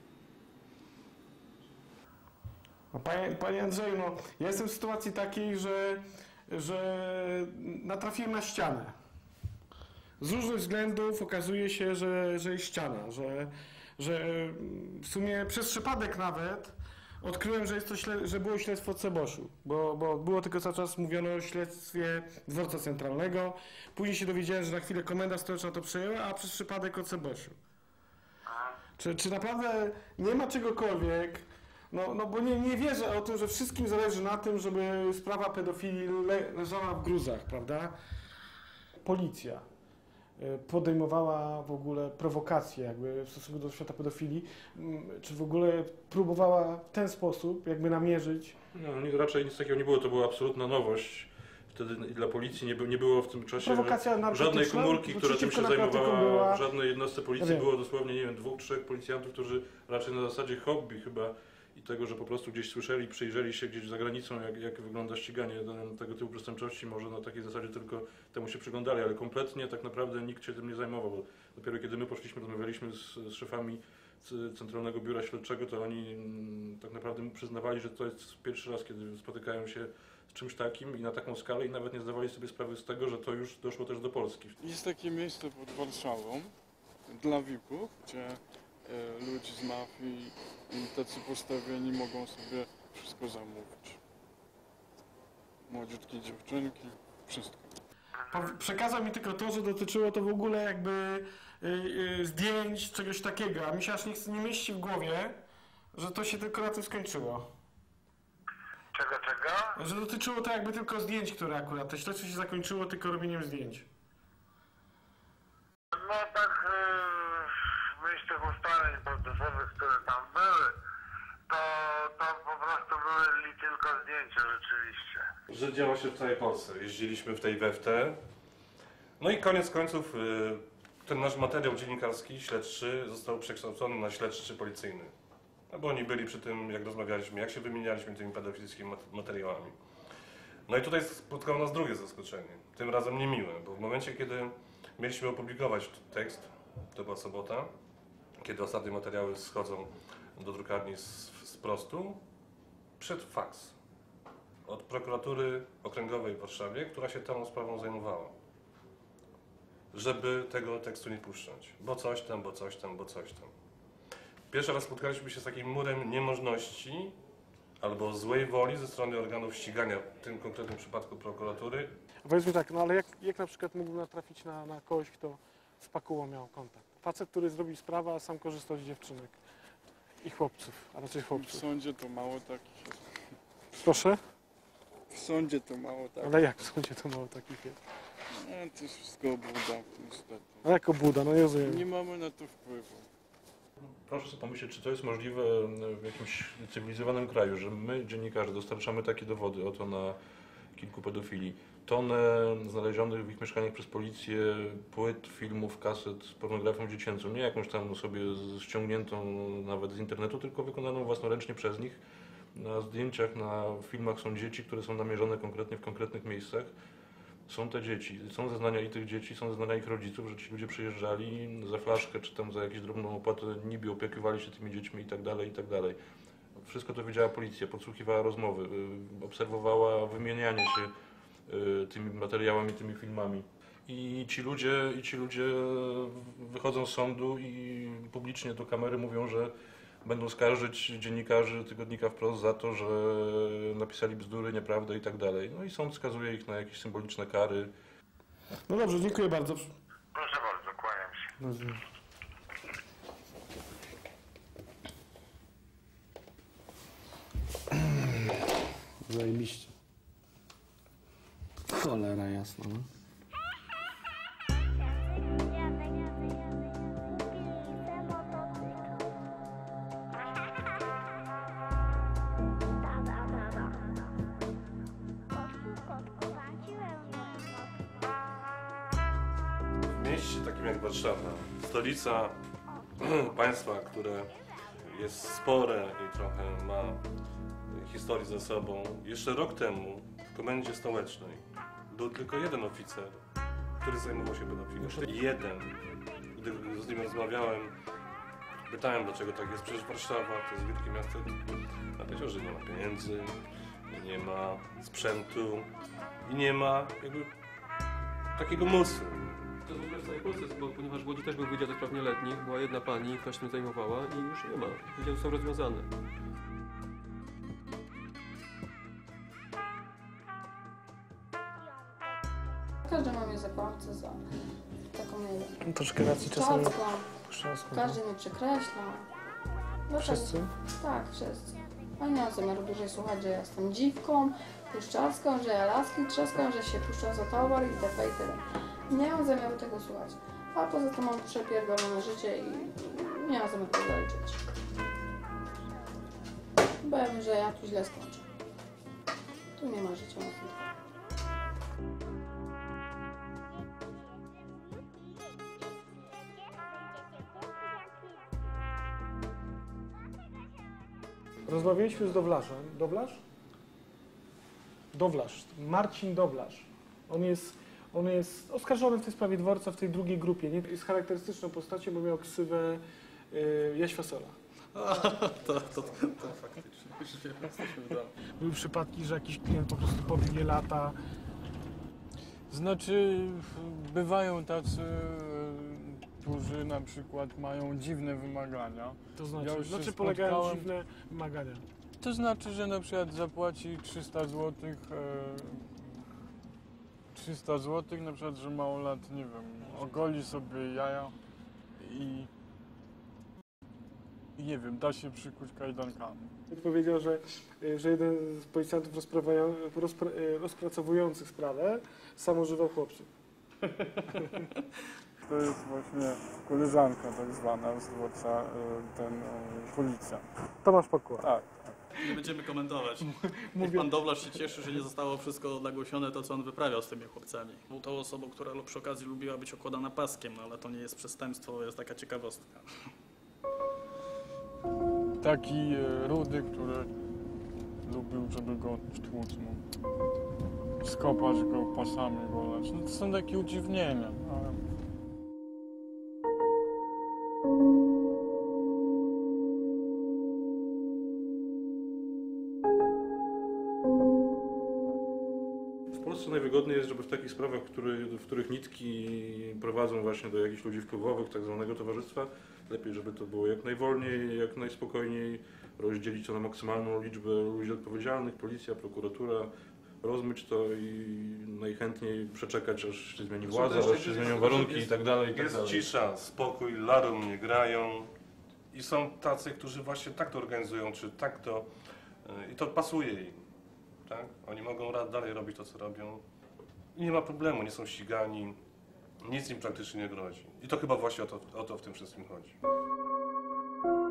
No, panie, panie Andrzeju, no, ja jestem w sytuacji takiej, że, że natrafiłem na ścianę. Z różnych względów okazuje się, że, że jest ściana, że, że w sumie przez przypadek nawet odkryłem, że, jest to śled, że było śledztwo Ceboszu, bo, bo było tylko cały czas mówiono o śledztwie Dworca Centralnego. Później się dowiedziałem, że na chwilę komenda stołeczna to przejęła, a przez przypadek o Ceboszu. Czy, czy naprawdę nie ma czegokolwiek, no, no bo nie, nie wierzę o tym, że wszystkim zależy na tym, żeby sprawa pedofilii le, leżała w gruzach, prawda? Policja podejmowała w ogóle prowokacje jakby w stosunku do świata pedofilii, czy w ogóle próbowała w ten sposób jakby namierzyć? No, nie, raczej nic takiego nie było, to była absolutna nowość. Wtedy dla policji nie, by, nie było w tym czasie żadnej komórki, która tym się zajmowała, była... w żadnej jednostce policji ja było dosłownie, nie wiem, dwóch, trzech policjantów, którzy raczej na zasadzie hobby chyba i tego, że po prostu gdzieś słyszeli, przyjrzeli się gdzieś za granicą, jak, jak wygląda ściganie tego typu przestępczości, może na takiej zasadzie tylko temu się przyglądali, ale kompletnie tak naprawdę nikt się tym nie zajmował. Bo dopiero kiedy my poszliśmy, rozmawialiśmy z, z szefami Centralnego Biura Śledczego, to oni m, tak naprawdę przyznawali, że to jest pierwszy raz, kiedy spotykają się z czymś takim i na taką skalę i nawet nie zdawali sobie sprawy z tego, że to już doszło też do Polski. Jest takie miejsce pod Warszawą dla V I P-ów, gdzie e, ludzie z mafii i tacy postawieni mogą sobie wszystko zamówić. Młodziutkie dziewczynki, wszystko. Przekazał mi tylko to, że dotyczyło to w ogóle jakby y, y, zdjęć, czegoś takiego, a mi się aż nie, nie mieści w głowie, że to się tylko na tym skończyło. Czego, czego? Że dotyczyło to jakby tylko zdjęć, które akurat, to śledztwo się zakończyło tylko robieniem zdjęć. No tak, yy, myśl tych ustaleń procesowych, które tam były, to, to po prostu były tylko zdjęcia rzeczywiście. Że działa się w całej Polsce. Jeździliśmy w tej we w te. No i koniec końców yy, ten nasz materiał dziennikarski, śledczy, został przekształcony na śledczy policyjny. No bo oni byli przy tym, jak rozmawialiśmy, jak się wymienialiśmy tymi pedofilskimi materiałami. No i tutaj spotkało nas drugie zaskoczenie, tym razem niemiłe, bo w momencie, kiedy mieliśmy opublikować tekst, to była sobota, kiedy ostatnie materiały schodzą do drukarni z, z prostu, przyszedł faks od prokuratury okręgowej w Warszawie, która się tą sprawą zajmowała, żeby tego tekstu nie puszczać, bo coś tam, bo coś tam, bo coś tam. Pierwszy raz spotkaliśmy się z takim murem niemożności albo złej woli ze strony organów ścigania, w tym konkretnym przypadku prokuratury. Powiedzmy tak, no ale jak, jak na przykład mógłbym natrafić na, na kogoś, kto z Pakułą miał kontakt? Facet, który zrobił sprawę, a sam korzystał z dziewczynek i chłopców, a raczej chłopców. W sądzie to mało takich jest. Proszę? W sądzie to mało takich. Ale jak w sądzie to mało takich jest? No, to jest wszystko obłuda, niestety. A jak obłuda? No nie rozumiem. Nie mamy na to wpływu. proszę sobie pomyśleć, czy to jest możliwe w jakimś cywilizowanym kraju, że my, dziennikarze, dostarczamy takie dowody, oto na kilku pedofili, tonę znalezionych w ich mieszkaniach przez policję płyt, filmów, kaset z pornografią dziecięcą, nie jakąś tam sobie ściągniętą nawet z internetu, tylko wykonaną własnoręcznie przez nich. Na zdjęciach, na filmach są dzieci, które są namierzone konkretnie w konkretnych miejscach. Są te dzieci, są zeznania i tych dzieci, są zeznania ich rodziców, że ci ludzie przyjeżdżali za flaszkę, czy tam za jakąś drobną opłatę niby opiekiwali się tymi dziećmi i tak dalej, i tak dalej. Wszystko to wiedziała policja, podsłuchiwała rozmowy, obserwowała wymienianie się tymi materiałami, tymi filmami. I ci ludzie, i ci ludzie wychodzą z sądu i publicznie do kamery mówią, że będą skarżyć dziennikarzy tygodnika Wprost za to, że napisali bzdury, nieprawdę i tak dalej. No i sąd skazuje ich na jakieś symboliczne kary. No dobrze, dziękuję bardzo. Proszę bardzo, kłaniam się. Rozumiem. Zajebiście. Cholera jasna, no. W mieście takim jak Warszawa, stolica państwa, które jest spore i trochę ma historii ze sobą, jeszcze rok temu w komendzie stołecznej był tylko jeden oficer, który zajmował się pedofilią. Jeden. Gdy z nim rozmawiałem, pytałem, dlaczego tak jest. Przecież Warszawa to jest wielkie miasto. A powiedział, że nie ma pieniędzy, nie ma sprzętu i nie ma jakby takiego musu. To jest w ogóle w całej Polsce, bo ponieważ w Łodzi też był Wydział do Spraw Nieletnich, była jedna pani, która się tym zajmowała i już nie ma. Wydziały są rozwiązane. Każdy ma mnie za kłamcę, za taką, nie wiem, Troszkę racji czasami. puszczalską. Każdy mnie przekreśla. No Wszyscy? Tak, tak, wszyscy. A nie mam zamiaru dłużej słuchać, że ja jestem dziwką, puszczalską, że ja laski trzaskam, że się puszczam za towar i itp. itd. Nie mam zamiaru tego słuchać. A poza tym mam przepierdolone życie i nie mam zamiaru tego liczyć. Bo ja wiem, że ja tu źle skończę. Tu nie ma życia na tym. Rozmawialiśmy z Dowlarzem. Dowlarz? Dowlarz. Marcin Dowlarz. On jest, on jest oskarżony w tej sprawie dworca w tej drugiej grupie. Nie? Jest charakterystyczną postacią, bo miał ksywę y, Jaś Fasola. A, to, to, to, to faktycznie. Były przypadki, że jakiś klient po prostu po dwie lata. Znaczy, bywają tacy, którzy na przykład mają dziwne wymagania. To znaczy, ja już znaczy się polegają spotkałem- dziwne wymagania. To znaczy, że na przykład zapłaci trzysta złotych, e, trzysta złotych, na przykład, że małolat, nie wiem, ogoli sobie jaja i, i nie wiem, da się przykuć kajdankami. Powiedział, że, że jeden z policjantów rozprawają- rozpra, rozpracowujących sprawę sam używał chłopców. To jest właśnie koleżanka tak zwana z dworca, e, ten e, policja. Tomasz Pokład. Tak. Nie będziemy komentować. Niech Mówię- pan Dowlarz się cieszy, że nie zostało wszystko nagłośnione to, co on wyprawiał z tymi chłopcami. Był tą osobą, która przy okazji lubiła być okładana paskiem, no ale to nie jest przestępstwo, jest taka ciekawostka. Taki e, rudy, który lubił, żeby go tłuc mu. Skopać go, pasami golać. No to są takie udziwnienia. Ale... W Polsce najwygodniej jest, żeby w takich sprawach, który, w których nitki prowadzą właśnie do jakichś ludzi wpływowych, tak zwanego towarzystwa, lepiej, żeby to było jak najwolniej, jak najspokojniej, rozdzielić to na maksymalną liczbę ludzi odpowiedzialnych, policja, prokuratura, rozmyć to i najchętniej przeczekać, aż się zmieni władza, aż się zmienią warunki i tak dalej. i tak Jest dalej. cisza, spokój, larum nie grają i są tacy, którzy właśnie tak to organizują, czy tak to yy, i to pasuje im. Tak? Oni mogą ra- dalej robić to, co robią i nie ma problemu, nie są ścigani, nic im praktycznie nie grozi. I to chyba właśnie o to, o to w tym wszystkim chodzi.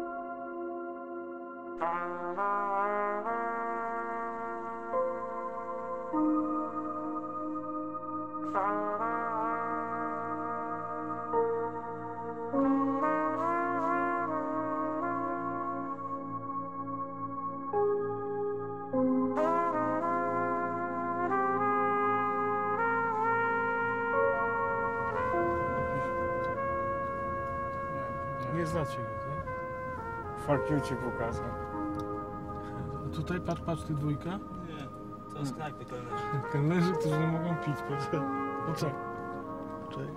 Nie znacie go, tak? Fuck you ci pokażę. A tutaj patrz, patrz, ty dwójka. Nie, to z knajpy kelnerzy. Kelnerzy, którzy nie mogą pić, patrz. No co? Czekaj.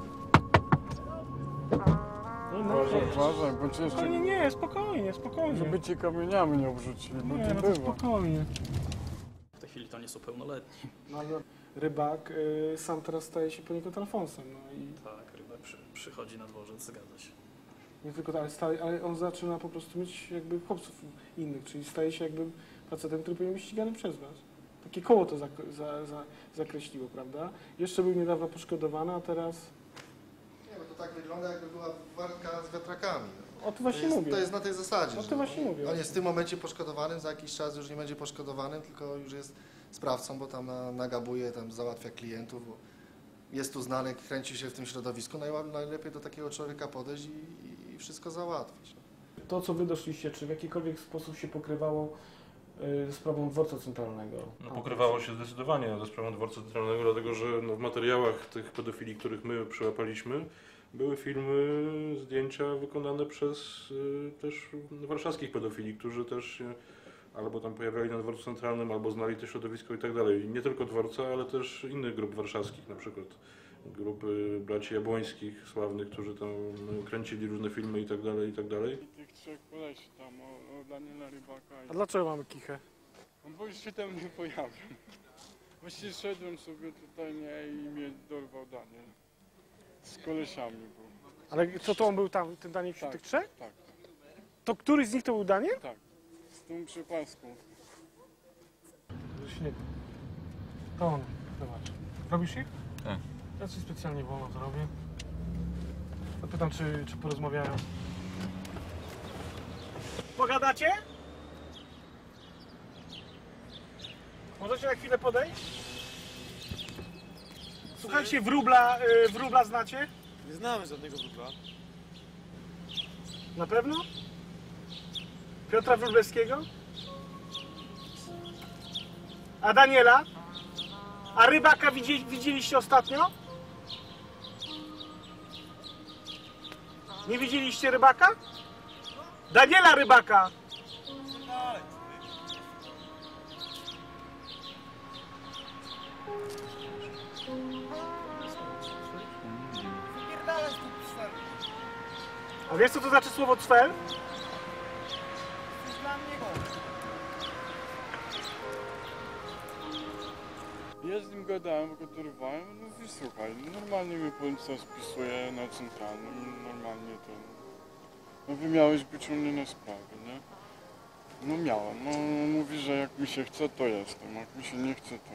No, no, Uważaj, uważaj, bo cię jeszcze... spokojnie, nie, spokojnie, spokojnie. Żeby cię kamieniami nie obrzucili, bo Nie, to no to bywa. spokojnie. W tej chwili to nie są pełnoletni. No ale rybak y, sam teraz staje się poniekąd Alfonsem, no i Tak, ryba przy, przychodzi na dworzec, zgadza się. nie tylko, ale, staje, ale on zaczyna po prostu mieć jakby chłopców innych, czyli staje się jakby facetem, który powinien być ścigany przez was. Takie koło to zak za, za, zakreśliło, prawda? Jeszcze był niedawno poszkodowany, a teraz... Nie, bo to tak wygląda, jakby była walka z wiatrakami. No. O tym właśnie to jest, mówię. To jest na tej zasadzie. O że tym właśnie mówię. On jest w tym momencie poszkodowanym, za jakiś czas już nie będzie poszkodowanym, tylko już jest sprawcą, bo tam na, nagabuje, tam załatwia klientów, bo jest tu znany, kręci się w tym środowisku. Najła- Najlepiej do takiego człowieka podejść i, i wszystko załatwić. To, co wy doszliście, czy w jakikolwiek sposób się pokrywało y, ze sprawą dworca centralnego? No, pokrywało się zdecydowanie ze sprawą dworca centralnego, dlatego że no, w materiałach tych pedofili, których my przyłapaliśmy, były filmy, zdjęcia wykonane przez y, też warszawskich pedofili, którzy też się albo tam pojawiali na dworcu centralnym, albo znali to środowisko i tak dalej. I nie tylko dworca, ale też innych grup warszawskich, na przykład grupy braci Jabłońskich sławnych, którzy tam kręcili różne filmy i tak dalej, i tak dalej. I tych trzech kolesi tam, o, o Daniela Rybaka. A dlaczego mamy kichę? On bo już się tam nie pojawił. Właściwie szedłem sobie tutaj, nie, i mnie dorwał Daniel. Z kolesiami był. Ale co to on był tam, ten Daniel wśród Tak, tych trzech? tak. To któryś z nich to był Daniel? Tak, z tą przypaską. Śnieg. To on, zobacz. Robisz ich? Tak. Ja coś specjalnie wolno zrobię. Zapytam, czy, czy porozmawiają. Pogadacie? Możecie na chwilę podejść? Słuchajcie, wróbla, y, wróbla znacie? Nie znamy żadnego wróbla. Na pewno? Piotra Wróblewskiego? A Daniela? A Rybaka widzi, widzieliście ostatnio? Nie widzieliście Rybaka? Daniela Rybaka! A wiesz, co to znaczy słowo cwel? Ja z nim gadałem, bo go dorwałem, no i słuchaj, normalnie mi policja spisuje na centralnym, normalnie to... No wy miałeś być u mnie na sprawie, nie? No miałem, no mówi, że jak mi się chce, to jestem, jak mi się nie chce, to...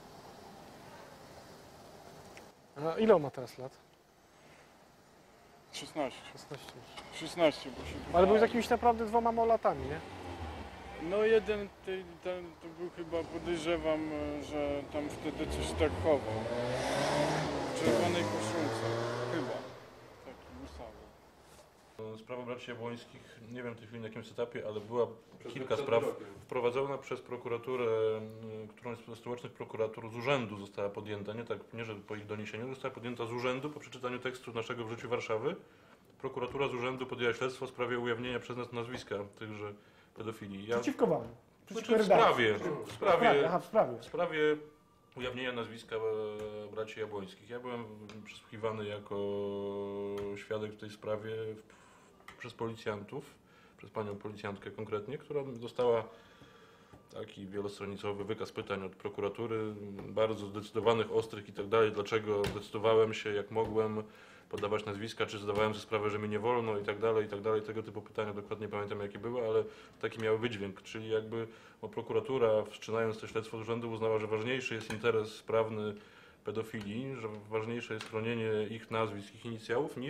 A ile on ma teraz lat? szesnaście. szesnaście. szesnaście, bo się... Ale był z jakimiś naprawdę dwoma małolatami, nie? No jeden, ten, ten to był chyba, podejrzewam, że tam wtedy coś tak chował. W czerwonej koszulce, chyba. Taki musawy. Sprawa braci Jabłońskich, nie wiem w tej chwili na jakimś etapie, ale była Przez kilka przed spraw rokiem. wprowadzona przez prokuraturę, y, którąś z stołecznych prokuratur z urzędu została podjęta, nie tak, nie że po ich doniesieniu, została podjęta z urzędu po przeczytaniu tekstu naszego w życiu Warszawy. Prokuratura z urzędu podjęła śledztwo w sprawie ujawnienia przez nas nazwiska tychże pedofili. Ja, Przeciwko wam. Znaczy w sprawie, w sprawie, Aha, w sprawie. w sprawie ujawnienia nazwiska e, braci Jabłońskich. Ja byłem przesłuchiwany jako świadek w tej sprawie w, przez policjantów, przez panią policjantkę konkretnie, która dostała taki wielostronicowy wykaz pytań od prokuratury, bardzo zdecydowanych, ostrych i tak dalej, dlaczego decydowałem się, jak mogłem podawać nazwiska, czy zdawałem sobie sprawę, że mi nie wolno i tak dalej, i tak dalej. Tego typu pytania dokładnie pamiętam, jakie były, ale taki miały wydźwięk, czyli jakby bo prokuratura, wszczynając to śledztwo z urzędu, uznała, że ważniejszy jest interes prawny pedofili, że ważniejsze jest chronienie ich nazwisk, ich inicjałów, niż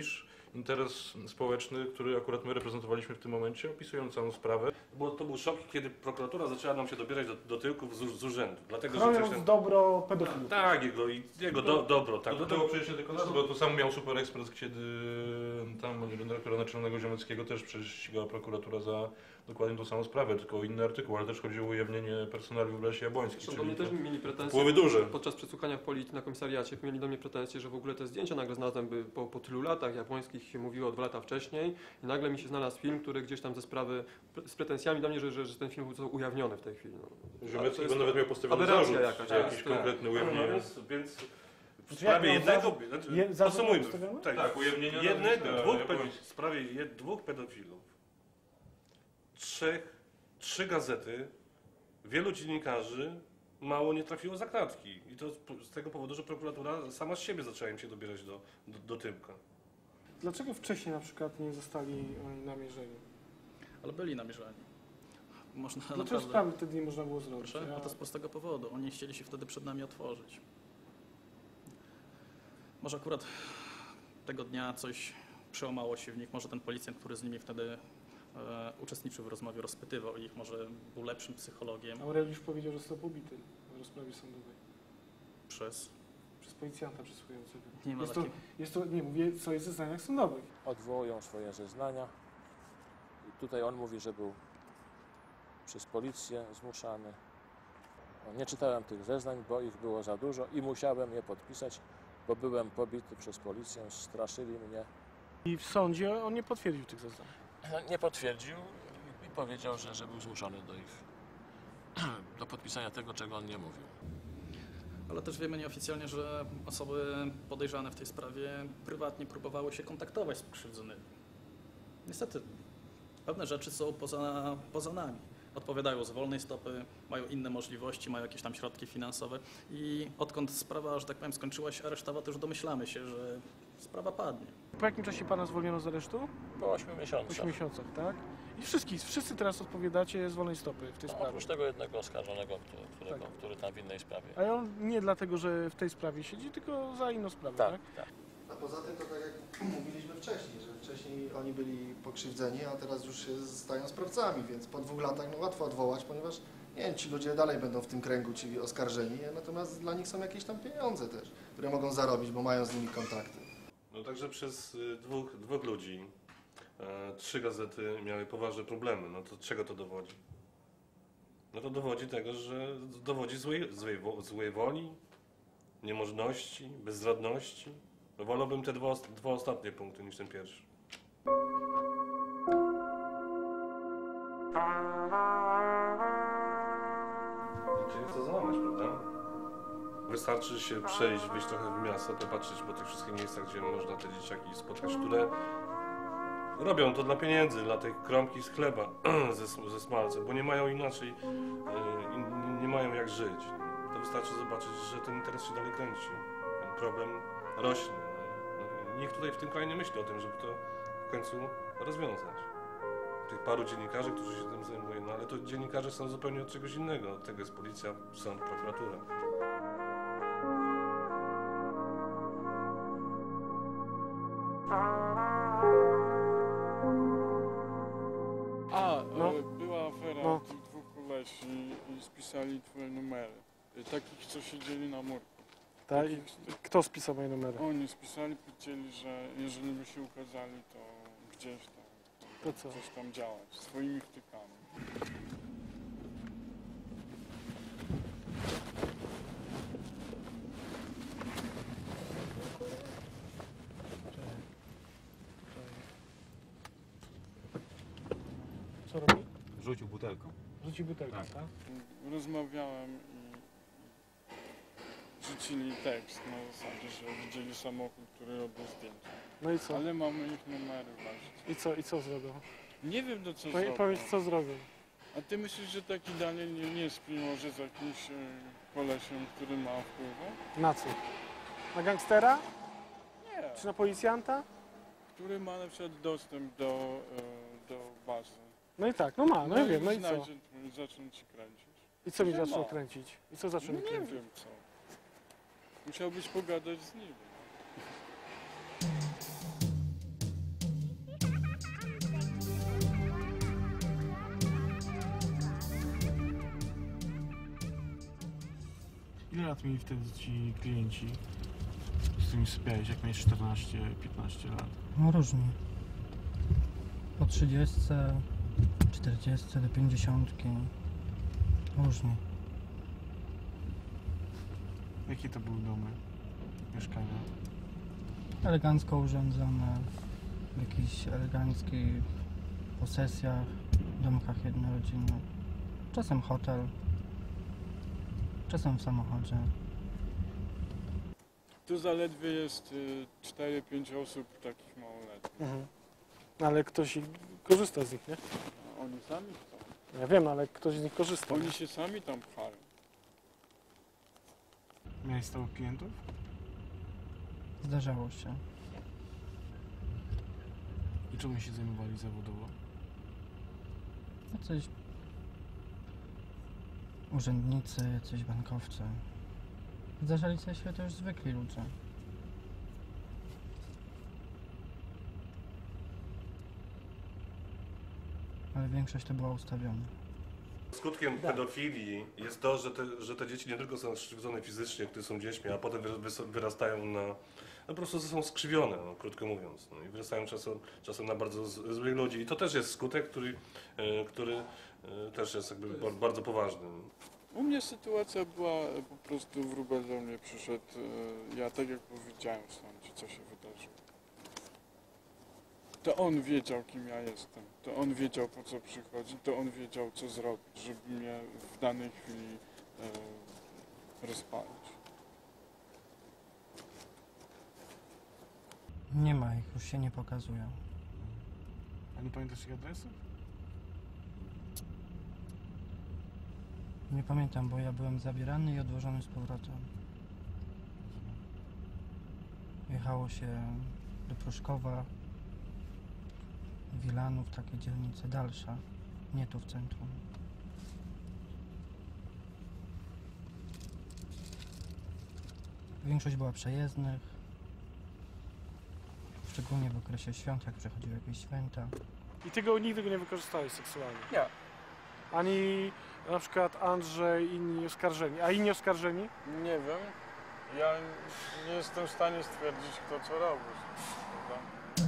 interes społeczny, który akurat my reprezentowaliśmy w tym momencie, opisując całą sprawę. Bo to był szok, kiedy prokuratura zaczęła nam się dobierać do, do tyłków z, z urzędu. Dlatego, że Chroniąc coś tam... dobro pedofilów. Tak, jego, i jego do, dobro. Tak. Do tego przecież nie tylko nas, bo to sam miał Super Express, kiedy tam dyrektora naczelnego Ziemeckiego też przecież ścigała prokuratura za dokładnie tą samą sprawę, tylko o inny artykuł, ale też chodziło o ujawnienie personaliów w Lesie Jabłońskim. Zresztą do mnie też mieli pretensje. Wpływy duże. Podczas przesłuchania w policji na komisariacie mieli do mnie pretensje, że w ogóle te zdjęcia nagle znalazłem by po, po tylu latach, Jabłońskich się mówiło dwa lata wcześniej i nagle mi się znalazł film, który gdzieś tam ze sprawy z pretensjami do mnie, że, że, że ten film był ujawniony w tej chwili. No. Ziemecki go nawet miał postawiony aberracja zarzut, jakaś. jakiś Tak, konkretny No, ujawnienie. więc, więc w Znaczy, sprawie jak miał jednego... zarzut- Znaczy, je- zarzut podsumujmy. postawiony? Tak, Tak, ujawnienia jednego, nazwiska dwóch, Jabłońskich. w sprawie jed, dwóch pedofilów, trzech, trzy gazety, wielu dziennikarzy mało nie trafiło za kratki. I to z, z tego powodu, że prokuratura sama z siebie zaczęła im się dobierać do, do, do tyłka. Dlaczego wcześniej na przykład nie zostali oni namierzeni? Ale byli namierzeni. Można Dlaczego naprawdę... sprawy wtedy nie można było zrobić? Proszę? Ja- No to z prostego powodu. Oni chcieli się wtedy przed nami otworzyć. Może akurat tego dnia coś przełamało się w nich. Może ten policjant, który z nimi wtedy e, uczestniczył w rozmowie, rozpytywał ich, może był lepszym psychologiem. Aureliusz powiedział, że został pobity w rozprawie sądowej. Przez? Przez policjanta przesłuchującego. Nie ma jest, to, takiej- jest to, nie mówię, co jest w zeznaniach sądowych. Odwołują swoje zeznania. I tutaj on mówi, że był przez policję zmuszany. No, nie czytałem tych zeznań, bo ich było za dużo i musiałem je podpisać, bo byłem pobity przez policję, straszyli mnie. I w sądzie on nie potwierdził tych zeznań. No, nie potwierdził i powiedział, że, że był zmuszony do ich, do podpisania tego, czego on nie mówił. Ale też wiemy nieoficjalnie, że osoby podejrzane w tej sprawie prywatnie próbowały się kontaktować z pokrzywdzonymi. Niestety, pewne rzeczy są poza, poza nami. Odpowiadają z wolnej stopy, mają inne możliwości, mają jakieś tam środki finansowe i odkąd sprawa, że tak powiem, skończyła się aresztowa, to już domyślamy się, że sprawa padnie. Po jakim czasie pana zwolniono z aresztu? Po ośmiu miesiącach. Po ośmiu miesiącach, tak? I wszystkich, wszyscy teraz odpowiadacie z wolnej stopy w tej No, sprawie. oprócz tego jednego oskarżonego, który, którego, Tak. który tam w innej sprawie. Ale on nie dlatego, że w tej sprawie siedzi, tylko za inną sprawę, tak? Tak, tak. A poza tym to tak jak mówiliśmy wcześniej, że wcześniej oni byli pokrzywdzeni, a teraz już się stają sprawcami, więc po dwóch latach no, łatwo odwołać, ponieważ nie wiem, ci ludzie dalej będą w tym kręgu ci oskarżeni, natomiast dla nich są jakieś tam pieniądze też, które mogą zarobić, bo mają z nimi kontakty. No także przez y, dwóch, dwóch ludzi, e, trzy gazety miały poważne problemy. No to czego to dowodzi? No to dowodzi tego, że dowodzi złej, złej, wo- złej woli, niemożności, bezradności. No wolałbym te dwa, os- dwa ostatnie punkty niż ten pierwszy. Czyli co złamać, prawda? Wystarczy się przejść, wyjść trochę w miasto, popatrzeć po tych wszystkich miejscach, gdzie można te dzieciaki spotkać, które robią to dla pieniędzy, dla tej kromki z chleba ze, sm- ze smalcem, bo nie mają inaczej, yy, in, nie mają jak żyć. To wystarczy zobaczyć, że ten interes się dalej kręci. Ten problem rośnie. No, i- no, i nikt tutaj w tym kraju nie myśli o tym, żeby to w końcu rozwiązać. Tych paru dziennikarzy, którzy się tym zajmują, no ale to dziennikarze są zupełnie od czegoś innego. Od tego jest policja, sąd, prokuratura. A, No. e, była afera No. tych dwóch kolesi i spisali twoje numery. E, Takich, co siedzieli na murku. Tak? I kto spisał moje numery? Oni spisali, powiedzieli, że jeżeli by się ukazali, to gdzieś tam, To co? coś tam działać, swoimi wtykami. Co robi? Rzucił butelką. Rzuci butelkę, tak? tak? Rozmawiałem i rzucili tekst na zasadzie, że widzieli samochód, który robił zdjęcia. No i co? Ale mamy ich numery właśnie. I co, i co zrobią? Nie wiem do co Powie- zrobią. Powiedz, co zrobią. A ty myślisz, że taki Daniel nie, nie spi może z jakimś e, kolesiem, który ma wpływy? Na co? Na gangstera? Nie. Czy na policjanta? Który ma na przykład dostęp do, e, do bazy. No i tak, no ma, no, ja wiem, no i co? znajdzie, zaczął ci kręcić. I co mi Że zaczął ma. kręcić? I co zaczął No mi nie kręcić? wiem co. Musiałbyś pogadać z nim. Ile lat mieli wtedy ci klienci, z którymi sypiałeś, jak miałeś czternaście piętnaście lat? No różnie. Po trzydziestce, czterdziestce do pięćdziesiątki. Różnie. Jakie to były domy, mieszkania? Elegancko urządzone, w jakichś eleganckich posesjach, domkach jednorodzinnych. Czasem hotel, czasem w samochodzie. Tu zaledwie jest y, cztery pięć osób takich małoletnich. Mhm. Ale ktoś ich korzysta z nich, nie? A oni sami chcą. Ja wiem, ale ktoś z nich korzysta. Oni się sami tam pchają. Miałeś stałych klientów? Zdarzało się. I czemu się zajmowali zawodowo? Jacyś urzędnicy, jacyś bankowcy. Zdarzali się też zwykli ludzie. Ale większość to była ustawiona. Skutkiem pedofilii jest to, że te, że te dzieci nie tylko są skrzywdzone fizycznie, które są dziećmi, a potem wy- wyrastają na... No po prostu są skrzywione, no, krótko mówiąc. No, i wyrastają czasem, czasem na bardzo z- złych ludzi. I to też jest skutek, który, e, który e, też jest jakby ba- bardzo poważny. U mnie sytuacja była po prostu wróbel do mnie przyszedł. e, Ja tak jak powiedziałem w sądzie, co się wydarzyło. To on wiedział, kim ja jestem. To on wiedział, po co przychodzi. To on wiedział, co zrobić, żeby mnie w danej chwili e, rozpalić. Nie ma ich, już się nie pokazują. A nie pamiętasz ich adresów? Nie pamiętam, bo ja byłem zabierany i odwożony z powrotem. Jechało się do Pruszkowa, Wilanów, takie dzielnice dalsze, nie tu w centrum. Większość była przejezdnych, szczególnie w okresie świąt, jak przechodziły jakieś święta. I ty go nigdy go nie wykorzystałeś seksualnie? Nie. Ani na przykład Andrzej, inni oskarżeni. A inni oskarżeni? Nie wiem. Ja nie jestem w stanie stwierdzić, kto co robi. Prawda?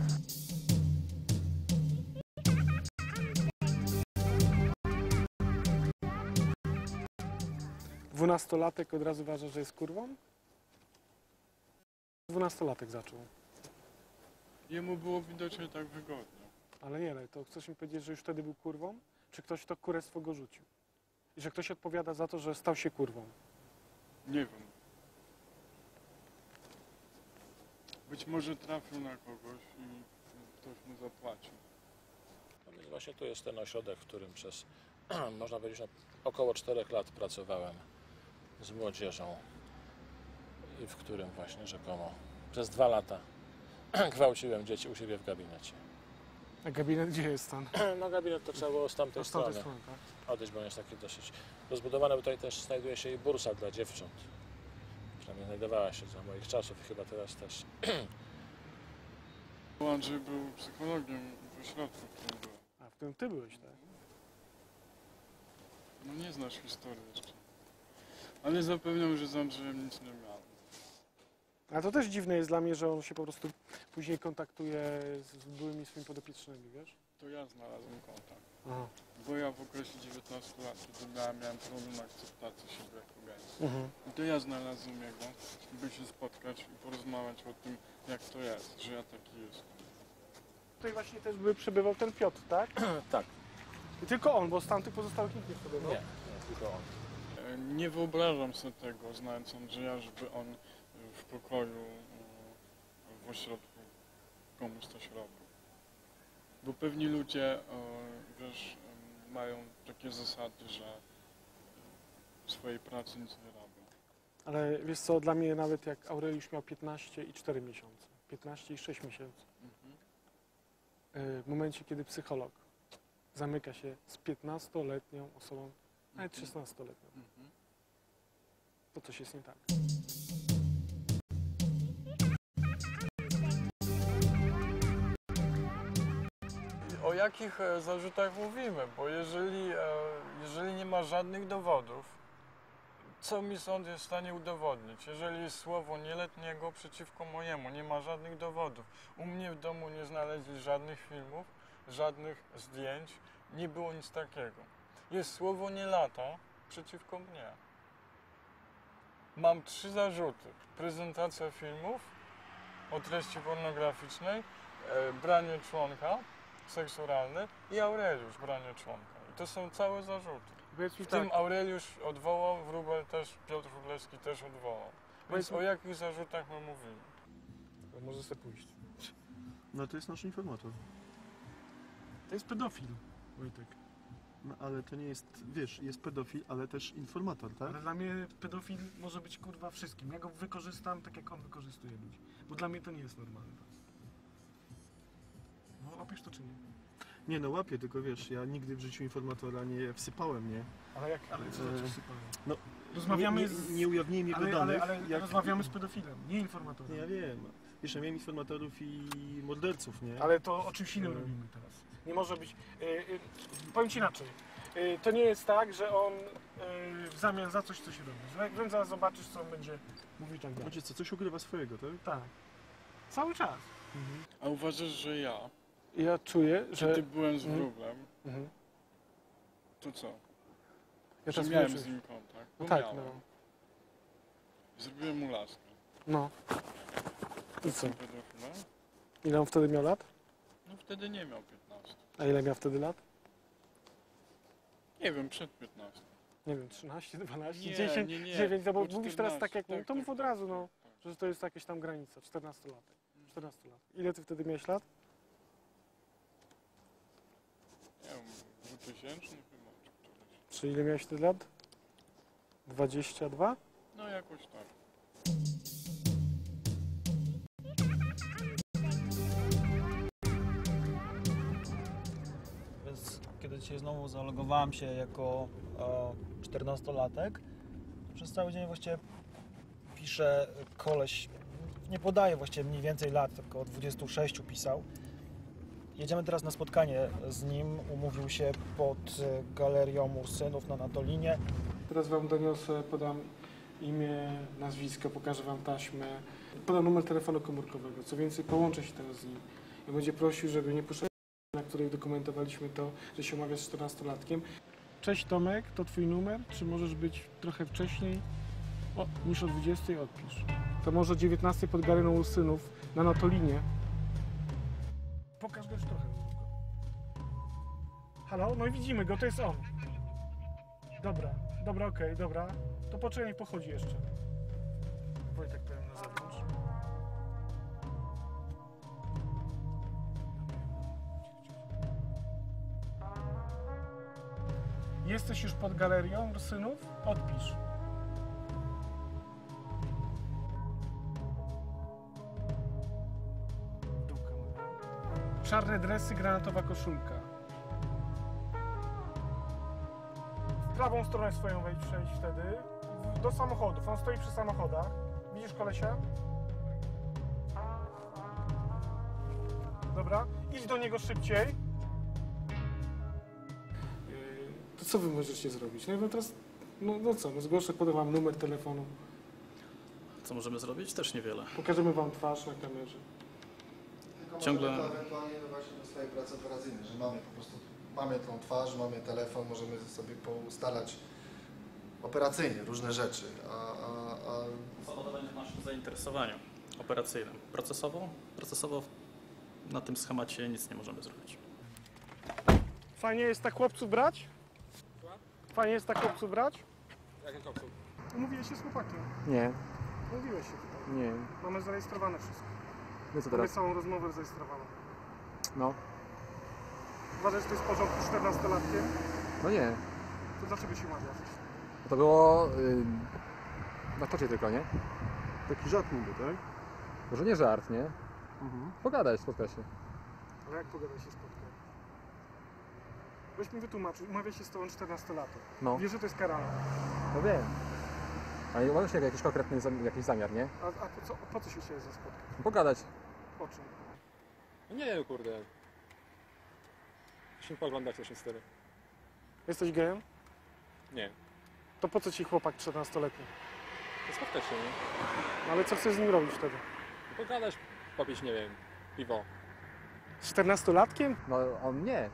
Dwunastolatek od razu uważa, że jest kurwą? Dwunastolatek zaczął. Jemu było widocznie tak wygodnie. Ale nie, ale to chcesz mi powiedzieć, że już wtedy był kurwą? Czy ktoś to kurestwo go rzucił? I że ktoś odpowiada za to, że stał się kurwą? Nie wiem. Być może trafił na kogoś i ktoś mu zapłacił. No więc właśnie tu jest ten ośrodek, w którym przez, można powiedzieć, no, około czterech lat pracowałem z młodzieżą i w którym właśnie rzekomo przez dwa lata gwałciłem dzieci u siebie w gabinecie. A gabinet gdzie jest tam? No gabinet to trzeba było z tamtej To z tamtej strony strony, tak? odejść, bo on jest taki dosyć rozbudowany. Tutaj też znajduje się i bursa dla dziewcząt. Przynajmniej znajdowała się za moich czasów i chyba teraz też. Andrzej był psychologiem w ośrodku, w którym byłem. A w którym ty byłeś, tak? No nie znasz historii jeszcze. Ale zapewniam, że z Andrzejem nic nie miałem. A to też dziwne jest dla mnie, że on się po prostu później kontaktuje z byłymi swoimi podopiecznymi, wiesz? To ja znalazłem kontakt. Aha. Bo ja w okresie dziewiętnastu lat, kiedy miałem, miałem problem akceptacji siebie jako gejsa. Mhm. I to ja znalazłem jego, by się spotkać i porozmawiać o tym, jak to jest, że ja taki jestem. Tutaj właśnie też by przebywał ten Piotr, tak? Tak. I tylko on, bo z tamtych pozostałych nikt nie przebywał? Nie, nie, tylko on. E, Nie wyobrażam sobie tego, znając Andrzeja, żeby on e, w pokoju e, w ośrodku komuś coś robił. Bo pewni ludzie, e, wiesz, e, mają takie zasady, że swojej pracy nic nie robią. Ale wiesz co, dla mnie nawet jak Aureliusz miał piętnaście i cztery miesiące, piętnaście i sześć miesięcy, Mhm. w momencie, kiedy psycholog zamyka się z piętnastoletnią osobą, nawet szesnastoletnią, Mhm. to coś jest nie tak. O jakich e, zarzutach mówimy? Bo jeżeli, e, jeżeli nie ma żadnych dowodów, Co mi sąd jest w stanie udowodnić? Jeżeli jest słowo nieletniego przeciwko mojemu, nie ma żadnych dowodów. U mnie w domu nie znaleźli żadnych filmów, żadnych zdjęć, nie było nic takiego. Jest słowo nie lata przeciwko mnie. Mam trzy zarzuty. Prezentacja filmów o treści pornograficznej, e, branie członka seksualne i Aureliusz branie członka. I to są całe zarzuty. W tym tak. Aureliusz odwołał, Wróbel też, Piotr Wróblewski też odwołał. Więc Powiedz mi- o jakich zarzutach my mówimy? Może sobie pójść. No to jest nasz informator. To jest pedofil, Wojtek. No ale to nie jest, wiesz, jest pedofil, ale też informator, tak? Ale dla mnie pedofil może być kurwa wszystkim. Ja go wykorzystam tak, jak on wykorzystuje ludzi. Bo dla mnie to nie jest normalne. No, łapiesz to czy nie? Nie no, łapię, tylko wiesz, ja nigdy w życiu informatora nie wsypałem, nie? Ale jak, ale co znaczy E, wsypałem? No, Rozmawiamy nie, nie, z... nie ujawniłem jego ale, danych. Ale, ale jak... rozmawiamy z pedofilem, nie informatorem. Nie, ja wiem. Wiesz, ja miałem informatorów i morderców, nie? Ale to o czymś innym E, robimy teraz. Nie może być... Yy, yy, powiem ci inaczej. Yy, to nie jest tak, że on yy, w zamian za coś coś robi. Wręcz zaraz zobaczysz, co on będzie mówił tak dalej. Znaczy co, coś ukrywa swojego, tak? Tak. Cały czas. Mhm. A uważasz, że ja, Ja czuję, że... kiedy byłem z Mhm. Wróblem, Mhm. to co? Ja że też miałem muszę- z nim kontakt. Bo No tak, miałem. no. Zrobiłem mu laskę. No. I co? Pedofila? Ile on wtedy miał lat? No wtedy nie miał piętnastu. A ile miał wtedy lat? Nie wiem, przed piętnastym. Nie wiem, trzynaście, dwanaście, Nie, dziesięć, nie, nie. dziewięć, no bo Było mówisz teraz tak jak czternaście, to tak, mów tak, od razu, no, że to jest jakaś tam granica, czternastolatek. czternastolatek. Ile ty wtedy miałeś lat? Nie wiem, dwutysięczny chyba, czy któryś. Czy ile miałeś wtedy lat? dwadzieścia dwa? No jakoś tak. Więc kiedy dzisiaj znowu zalogowałem się jako e, czternastolatek, przez cały dzień właściwie pisze koleś, nie podaje właściwie mniej więcej lat, tylko o dwudziestu sześciu pisał. Jedziemy teraz na spotkanie z nim, umówił się pod e, galerią Ursynów na Natolinie. Teraz wam doniosę, podam imię, nazwisko, pokażę wam taśmę, podam numer telefonu komórkowego. Co więcej, połączę się teraz z nim i będzie prosił, żeby nie puszczać, na której dokumentowaliśmy to, że się umawia z czternastolatkiem. Cześć Tomek, to twój numer? Czy możesz być trochę wcześniej? O, niż o dwudziestej odpisz. To może o dziewiętnastej pod galerią Ursynów na Natolinie. Pokaż go już trochę. Halo? No i widzimy go, to jest on. Dobra, dobra, okej, okay, dobra. To poczekaj, niech pochodzi jeszcze. Wojtek powiem na zewnątrz. Jesteś już pod galerią Ursynów? Odpisz. Dół kamera. Czarne dresy, granatowa koszulka. W prawą stronę swoją wejdź, przejść wtedy. Do samochodów. On stoi przy samochodach. Widzisz kolesia? Dobra. Idź do niego szybciej. To co wy możecie zrobić? No, no teraz, no, no co, no zgłoszę, podam wam numer telefonu. Co możemy zrobić? Też niewiele. Pokażemy wam twarz na kamerze. Tylko Ciągle- możemy to ewentualnie no właśnie do swojej pracy operacyjnej, że mamy po prostu, mamy tą twarz, mamy telefon, możemy sobie poustalać operacyjnie różne rzeczy, a, a, a Co to będzie w naszym zainteresowaniu operacyjnym? Procesowo? Procesowo na tym schemacie nic nie możemy zrobić. Fajnie jest tak chłopców brać? Fajnie jest tak chłopców brać? Jakie kopsu? Umówiłeś się z chłopakiem. Nie, Umówiłeś się tutaj. nie. Mamy zarejestrowane wszystko. No co Mamy teraz? całą rozmowę zarejestrowaną. No, Uważasz, że to jest w porządku z czternastolatkiem? no nie. To dlaczego się umawiasz? To było yy, na czacie tylko, nie? Taki żart niby, tak? Może nie żart, nie? Mhm. Pogadać, spotkać się. Ale jak pogadaj się spotkać? Weź mi wytłumaczyć, umawia się z tobą czternastolatek. No. Wiesz, że to jest karalne. No wiem. Ale nie uważasz jakiś konkretny zam- jakiś zamiar, nie? A, a po, co, po co się chciałeś ze spotkać? Pogadać. Po czym? No nie wiem, kurde. Musimy pooglądać osiem cztery. Jesteś gejem? Nie. To po co ci chłopak czternastoletni? To spotkać się, nie? No ale co chcesz z nim robić wtedy? Pogadać, popić, nie wiem, piwo. Z czternastolatkiem? No on nie.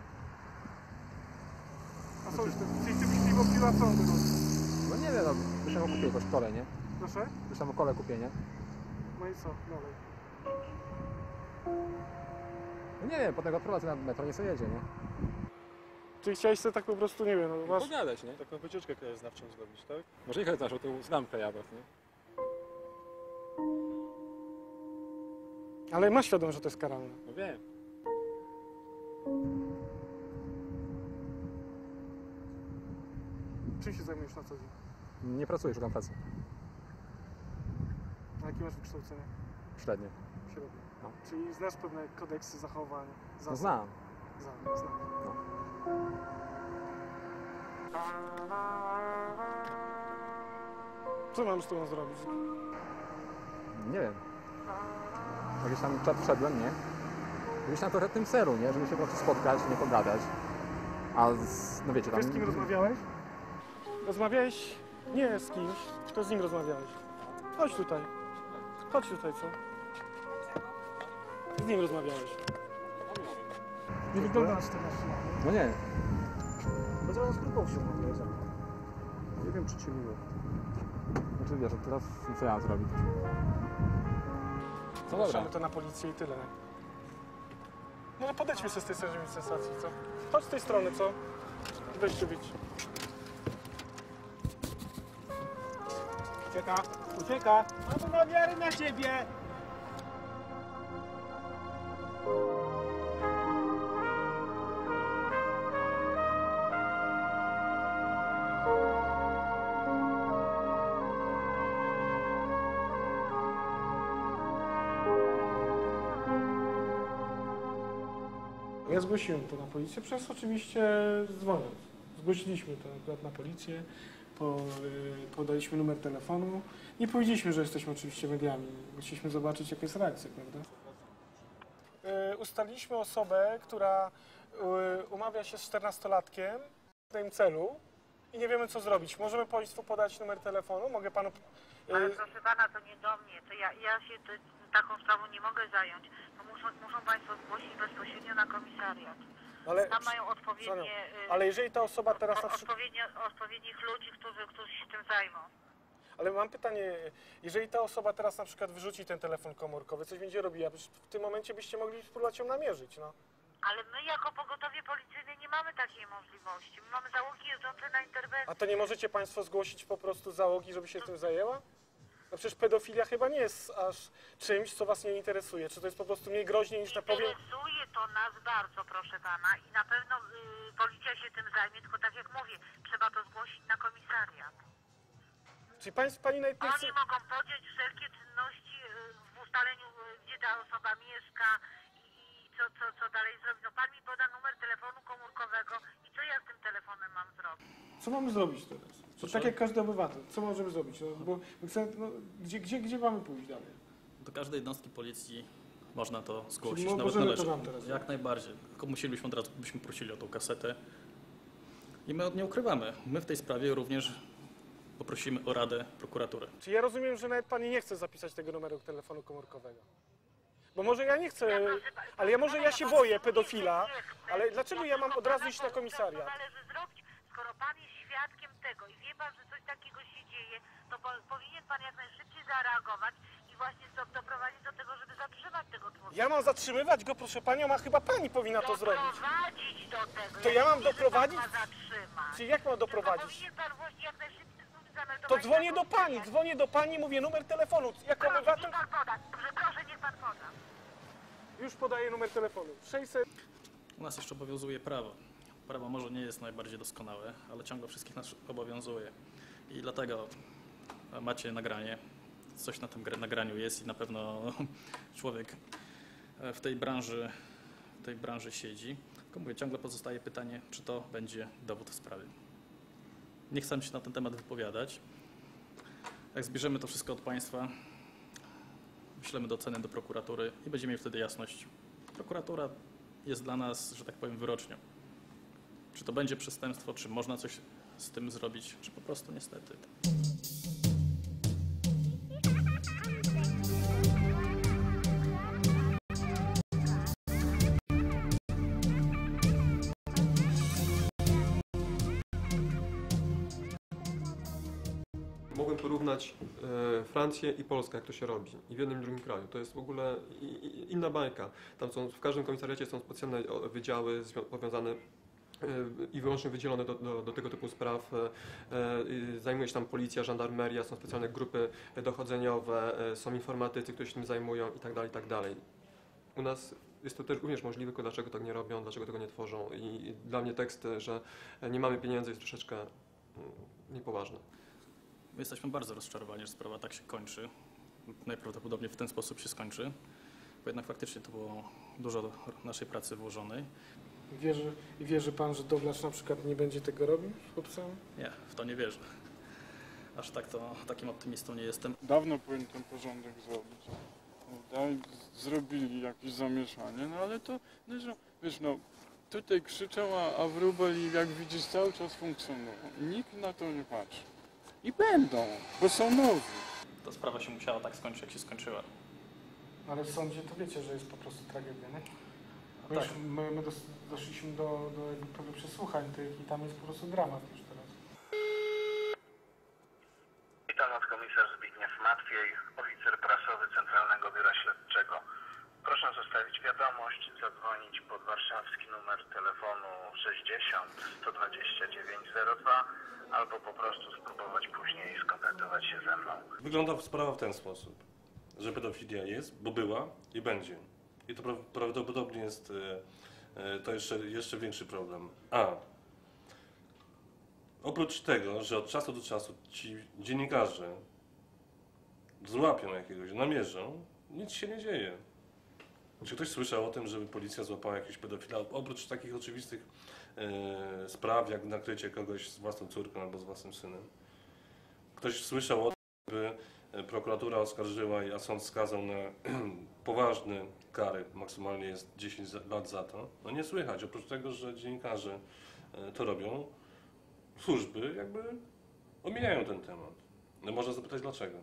A co, jeśli ty byś piwo piła, co on by robił? No nie wiem, no, byś tam kupił jakoś kole, nie? Proszę? Byś tam kole kupię, nie? No i co? Dalej. No nie wiem, potem go odprowadzę na metro, nie sobie jedzie, nie? Czyli chciałeś sobie tak po prostu, nie wiem, no masz... Pogadać, nie? Taką wycieczkę krajoznawczą zrobić, tak? Może nie krajoznawczą, to znam krajobraz, nie? Ale masz świadomość, że to jest karalne. No wiem. Czym się zajmujesz na co dzień? Nie pracuję, szukam pracy. A jakie masz wykształcenie? Średnie. Średnie. No. Czyli znasz pewne kodeksy zachowań? No znam. Znam, znam. No. Co mam z tobą zrobić? Nie wiem. Jakiś tam czat wszedłem, nie? Gdzieś na konkretnym celu, nie? Żeby się po prostu spotkać, nie pogadać. A z, no wiecie tam... Wiesz, z kim rozmawiałeś? Rozmawiałeś nie z kimś, to z nim rozmawiałeś. Chodź tutaj. Chodź tutaj, co? Z nim rozmawiałeś. Nie wygląda na czternaście lat. No nie. Powiedziałem z grupą się rozmawiać. Nie wiem, czy ci miło. Znaczy wiesz, teraz co ja mam zrobić? No dobra. Zapraszamy to na policję i tyle. No ale podejdźmy sobie z tej straży sensacji, co? Chodź z tej strony, co? Weź się bić. Ucieka, ucieka! Mam namiary na ciebie! Ja zgłosiłem to na policję, przez oczywiście dzwoniąc. Zgłosiliśmy to akurat na policję, po, y, podaliśmy numer telefonu. Nie powiedzieliśmy, że jesteśmy oczywiście mediami. Chcieliśmy zobaczyć, jaka jest reakcja, prawda? Y, ustaliliśmy osobę, która y, umawia się z czternastolatkiem w tym celu i nie wiemy, co zrobić. Możemy Państwu podać numer telefonu? Mogę Panu... Y, Ale proszę Pana, to nie do mnie. To ja, ja się ty, taką sprawą nie mogę zająć. To muszą, muszą Państwo zgłosić bezpośrednio na komisariat. Ale, Tam mają odpowiednie... y, ale jeżeli ta osoba teraz... Na przykład... odpowiednie, odpowiednich ludzi, którzy, którzy się tym zajmą. Ale mam pytanie, jeżeli ta osoba teraz na przykład wyrzuci ten telefon komórkowy, coś będzie robiła, przecież w tym momencie byście mogli spróbować ją namierzyć, no. Ale my jako pogotowie policyjne nie mamy takiej możliwości. My mamy załogi jeżdżące na interwencję. A to nie możecie Państwo zgłosić po prostu załogi, żeby się tym zajęła? No przecież pedofilia chyba nie jest aż czymś, co Was nie interesuje. Czy to jest po prostu mniej groźnie niż na powiem... Interesuje to nas bardzo, proszę Pana, i na pewno y, policja się tym zajmie, tylko tak jak mówię, trzeba to zgłosić na komisariat. Czyli państw, Pani nawet nie chce... Oni mogą podjąć wszelkie czynności y, w ustaleniu, y, gdzie ta osoba mieszka i, i co, co, co dalej zrobić. No Pan mi poda numer telefonu komórkowego i co ja z tym telefonem mam zrobić? Co mamy zrobić teraz? To tak jak każdy obywatel. Co możemy zrobić? No, bo chcę, no, gdzie, gdzie, gdzie mamy pójść dalej? Do każdej jednostki policji można to zgłosić. Czyli Nawet możemy należy. to wam teraz Jak zrobić. najbardziej. Tylko musielibyśmy od razu byśmy prosili o tą kasetę. I my nie ukrywamy. My w tej sprawie również poprosimy o radę prokuraturę. Czy ja rozumiem, że nawet Pani nie chce zapisać tego numeru telefonu komórkowego? Bo może ja nie chcę, ale ja może ja się boję pedofila, ale dlaczego ja mam od razu iść na komisariat? Co należy zrobić, skoro Pan jest świadkiem tego i wie Pan, że coś takiego się dzieje, to po, powinien Pan jak najszybciej zareagować i właśnie do, doprowadzić do tego, żeby zatrzymać tego człowieka. Ja mam zatrzymywać go, proszę Panią, a chyba Pani powinna to zrobić. Doprowadzić do tego. To ja mam nie, że doprowadzić? Pan ma zatrzymać. Czyli jak mam Tylko doprowadzić? powinien Pan właśnie jak najszybciej zameldować To dzwonię na do Pani, dzwonię do Pani, mówię numer telefonu. Jako Proszę, obywatel... niech Pan poda. Dobrze, proszę, niech Pan poda. Już podaję numer telefonu. sześćset... U nas jeszcze obowiązuje prawo. Prawo może nie jest najbardziej doskonałe, ale ciągle wszystkich nas obowiązuje. I dlatego macie nagranie. Coś na tym nagraniu jest i na pewno człowiek w tej branży, w tej branży siedzi. Tylko mówię, ciągle pozostaje pytanie, czy to będzie dowód w sprawie. Nie chcę się na ten temat wypowiadać. Jak zbierzemy to wszystko od Państwa, wyślemy do oceny do prokuratury i będziemy mieli wtedy jasność. Prokuratura jest dla nas, że tak powiem, wyrocznią. Czy to to będzie przestępstwo, czy można coś z tym zrobić, czy po prostu niestety. Mogłem porównać e, Francję i Polskę, jak to się robi. I w jednym i drugim kraju. To jest w ogóle i, i, inna bajka. Tam są, w każdym komisariacie są specjalne wydziały powiązane i wyłącznie wydzielone do, do, do tego typu spraw. Zajmuje się tam policja, żandarmeria, są specjalne grupy dochodzeniowe, są informatycy, którzy się tym zajmują i tak dalej, i tak dalej. U nas jest to też również możliwe, tylko dlaczego tak nie robią, dlaczego tego nie tworzą. I dla mnie tekst, że nie mamy pieniędzy, jest troszeczkę niepoważny. My jesteśmy bardzo rozczarowani, że sprawa tak się kończy. Najprawdopodobniej w ten sposób się skończy, bo jednak faktycznie to było dużo naszej pracy włożonej. Wierzy, wierzy pan, że Douglas na przykład nie będzie tego robił z chłopcami? Nie, w to nie wierzę. Aż tak to, takim optymistą nie jestem. Dawno powinien ten porządek zrobić. Daj, zrobili jakieś zamieszanie, no ale to, no, że, wiesz, no, tutaj krzyczą, a, a wróbel, jak widzisz, cały czas funkcjonują. Nikt na to nie patrzy. I będą, bo są nowi. Ta sprawa się musiała tak skończyć, jak się skończyła. Ale w sądzie to wiecie, że jest po prostu tragedia, nie? No My, tak. już, my, my dos, doszliśmy do, do jakby pewnych przesłuchań tych i tam jest po prostu dramat już teraz. Witam, nadkomisarz Zbigniew Matwiej, oficer prasowy Centralnego Biura Śledczego. Proszę zostawić wiadomość, zadzwonić pod warszawski numer telefonu sześćdziesiąt sto dwadzieścia dziewięć zero dwa albo po prostu spróbować później skontaktować się ze mną. Wygląda sprawa w ten sposób, że pedofilia jest, bo była i będzie. I to pra- prawdopodobnie jest e, e, to jeszcze, jeszcze większy problem. A oprócz tego, że od czasu do czasu ci dziennikarze złapią jakiegoś, namierzą, nic się nie dzieje. Czy ktoś słyszał o tym, żeby policja złapała jakiegoś pedofila? Oprócz takich oczywistych e, spraw, jak nakrycie kogoś z własną córką albo z własnym synem. Ktoś słyszał o tym, żeby prokuratura oskarżyła, a sąd skazał na poważne kary, maksymalnie jest dziesięć lat za to. No nie słychać, oprócz tego, że dziennikarze to robią, służby jakby omijają ten temat. No można zapytać dlaczego.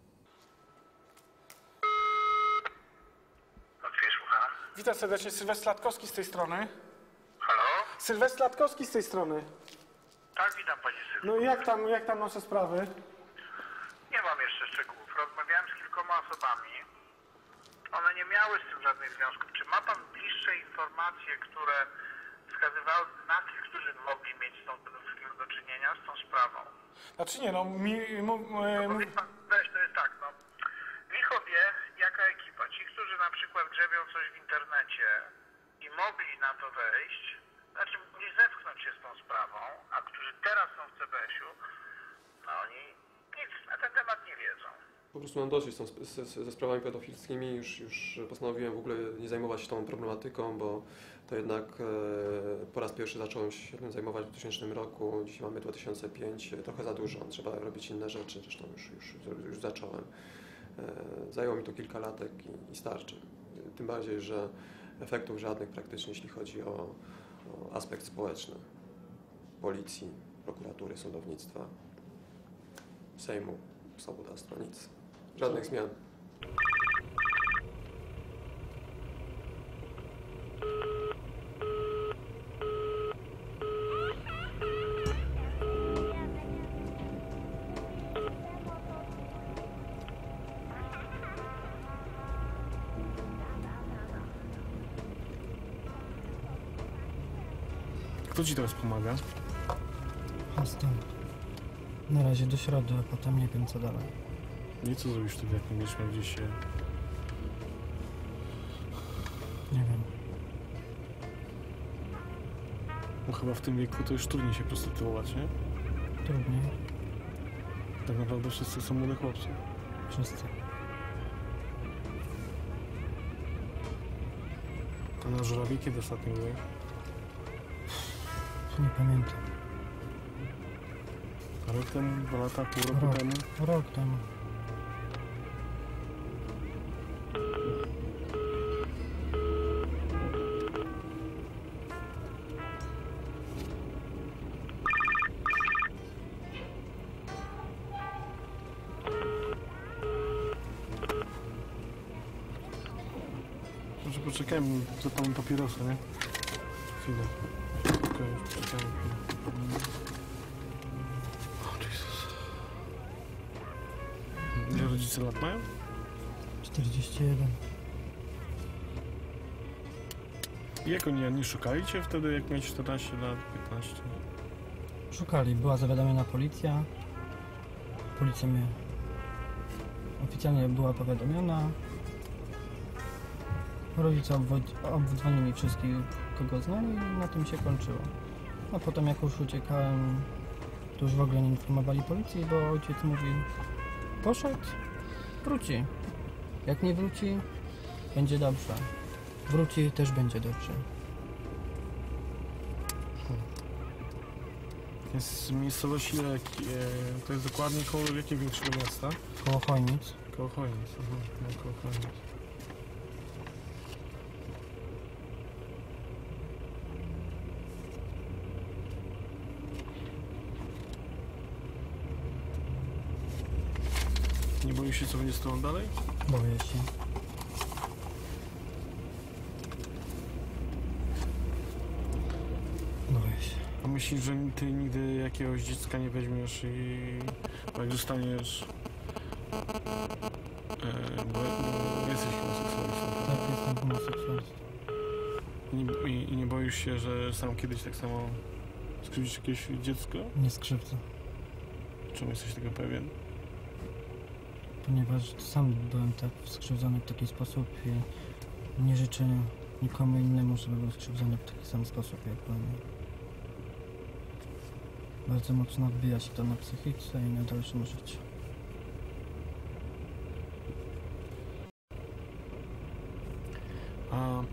Witam serdecznie, Sylwestr Latkowski z tej strony. Halo? Sylwestr Latkowski z tej strony. Tak, witam panie Sylwester. No i jak tam, jak tam nasze sprawy? Nie mam jeszcze szczegółów. Rozmawiałem z kilkoma osobami. One nie miały z tym żadnych związków. Czy ma pan bliższe informacje, które wskazywały na tych, którzy mogli mieć z tą pedofilią do czynienia, z tą sprawą? Znaczy nie, no mi... mu, e, mu... Pan, weź, to jest tak, no. Licho wie, jaka ekipa. Ci, którzy na przykład grzebią coś w internecie i mogli na to wejść, znaczy mogli zepchnąć się z tą sprawą, a którzy teraz są w C B S-u, no oni nic na ten temat nie wiedzą. Po prostu mam dosyć z, z, ze sprawami pedofilskimi, już, już postanowiłem w ogóle nie zajmować się tą problematyką, bo to jednak e, po raz pierwszy zacząłem się tym zajmować w dwa tysiące roku, dzisiaj mamy dwa tysiące piąty, trochę za dużo, trzeba robić inne rzeczy, zresztą już, już, już zacząłem. E, zajęło mi to kilka latek i, i starczy. Tym bardziej, że efektów żadnych praktycznie, jeśli chodzi o, o aspekt społeczny policji, prokuratury, sądownictwa, Sejmu, Sądownictwa, nic. Żadnych zmian. Kto ci teraz pomaga? Aston. Na razie do środy, a potem nie wiem co dalej. Nie, co zrobisz wtedy, jak nie będziesz miał gdzieś się... Nie wiem. No chyba w tym wieku to już trudniej się prostytuować, nie? Trudniej. Tak naprawdę wszyscy są młode chłopcy. Wszyscy. A na żurawie kiedy ostatnio byłeś? Nie pamiętam. Rok temu, dwa lata, pół roku Rok. temu? Rok temu. Czekałem, zapalam papierosa, nie? Chwilę. Okej, już czekałem chwilę. O Jezus. Ile rodzice lat mają? czterdzieści jeden. I jak oni nie szukali cię wtedy, jak miałeś czternaście lat, piętnaście? Szukali, była zawiadomiona policja. Policja mnie oficjalnie była powiadomiona. Rodzice obwo- obdzwonili wszystkich, kogo znali i na tym się kończyło. A potem jak już uciekałem, to już w ogóle nie informowali policji, bo ojciec mówi, poszedł, wróci. Jak nie wróci, będzie dobrze. Wróci, też będzie dobrze. Jest z miejscowości, jak, e, to jest dokładnie koło jakiego większego miasta? Koło Chojnic. Koło Chojnic, aha, no, koło Chojnic. Nie boisz się, co będzie z tobą dalej? Boję się. Boję się. A myślisz, że ty nigdy jakiegoś dziecka nie weźmiesz i jak zostaniesz... E, bo, bo jesteś homoseksualistą. Tak, jestem homoseksualistą. I nie, i, I nie boisz się, że sam kiedyś tak samo skrzywdzisz jakieś dziecko? Nie skrzywdzę. Czemu jesteś tego pewien? Ponieważ sam byłem tak skrzywdzony w taki sposób i nie życzę nikomu innemu, żeby był skrzywdzony w taki sam sposób jak byłem. Bardzo mocno odbija się to na psychice i na dalszym życiu. A...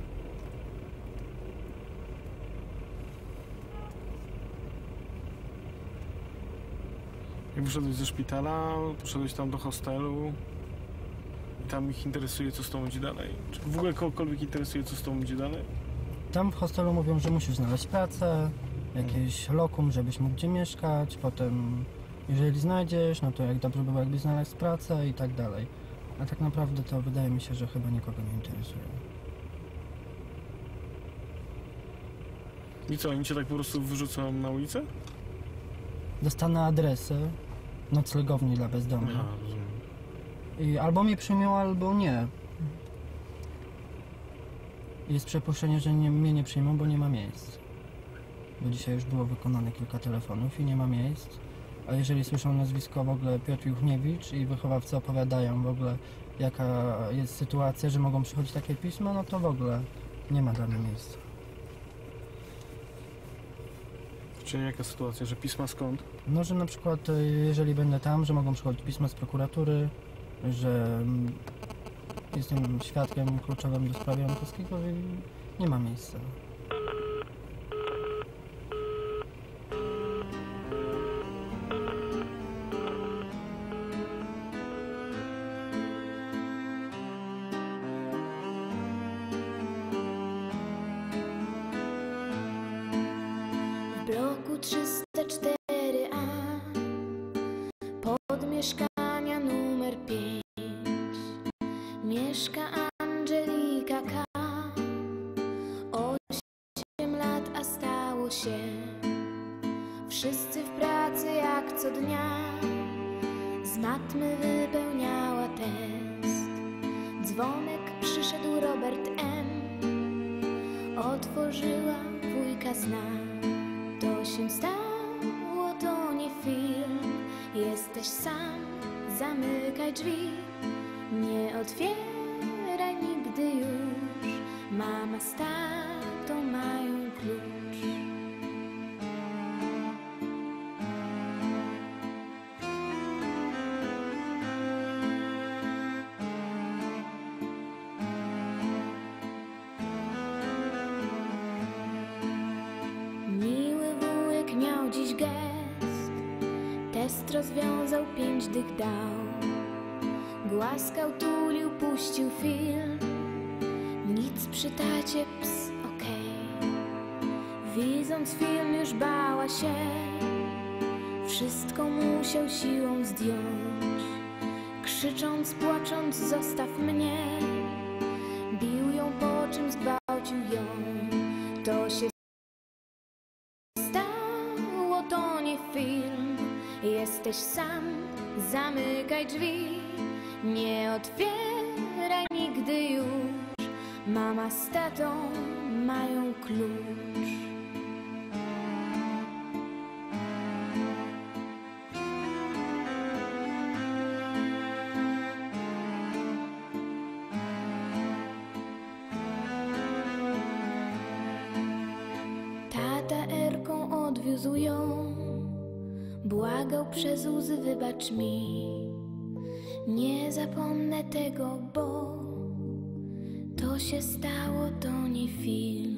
Jak wyszedłeś ze szpitala, poszedłeś tam do hostelu i tam ich interesuje, co z tobą będzie dalej? Czy w ogóle kogokolwiek interesuje, co z tobą będzie dalej? Tam w hostelu mówią, że musisz znaleźć pracę, jakieś lokum, żebyś mógł gdzie mieszkać, potem jeżeli znajdziesz, no to jak dobrze by było, jakbyś znalazł pracę i tak dalej. A tak naprawdę to wydaje mi się, że chyba nikogo nie interesuje. I co, oni cię tak po prostu wyrzucą na ulicę? Dostanę adresy noclegowni dla bezdomnych. Aha, rozumiem. I albo mnie przyjmą, albo nie. Jest przypuszczenie, że nie, mnie nie przyjmą, bo nie ma miejsc. Bo dzisiaj już było wykonane kilka telefonów i nie ma miejsc. A jeżeli słyszą nazwisko w ogóle Piotr Juchniewicz i wychowawcy opowiadają w ogóle jaka jest sytuacja, że mogą przychodzić takie pisma, no to w ogóle nie ma dla mnie miejsca. Czyli jaka sytuacja, że pisma skąd? No, że na przykład y, jeżeli będę tam, że mogą przychodzić pisma z prokuratury, że mm, jestem świadkiem kluczowym do sprawy Jankowskiego i nie ma miejsca. W bloku trzysta cztery A pod mieszkania numer pięć mieszka Angelika K. Osiem lat, a stało się. Wszyscy w pracy jak co dnia. Z matmy wypełniała test. Dzwonek, przyszedł Robert M. Otworzyła, wujka zna. To się stało, to nie film. Jesteś sam, zamykaj drzwi. Nie otwieraj nigdy już. Mama z tatą mają klucz. Miły wujek miał dziś gest. Test rozwiązał, pięć dych dał. Głaskał, tulił, puścił film. Nic przy tacie, ps, okej. Widząc film już bała się. Wszystko musiał siłą zdjąć. Krzycząc, płacząc, zostaw mnie. Bił ją, po czym zgwałcił. to nie film. Jesteś sam, zamykaj drzwi, nie otwieraj nigdy już. Mama z tatą mają klucz. Tata Erką odwiózł ją, błagał przez łzy, wybacz mi. Nie zapomnę tego, bo to się stało, to nie film.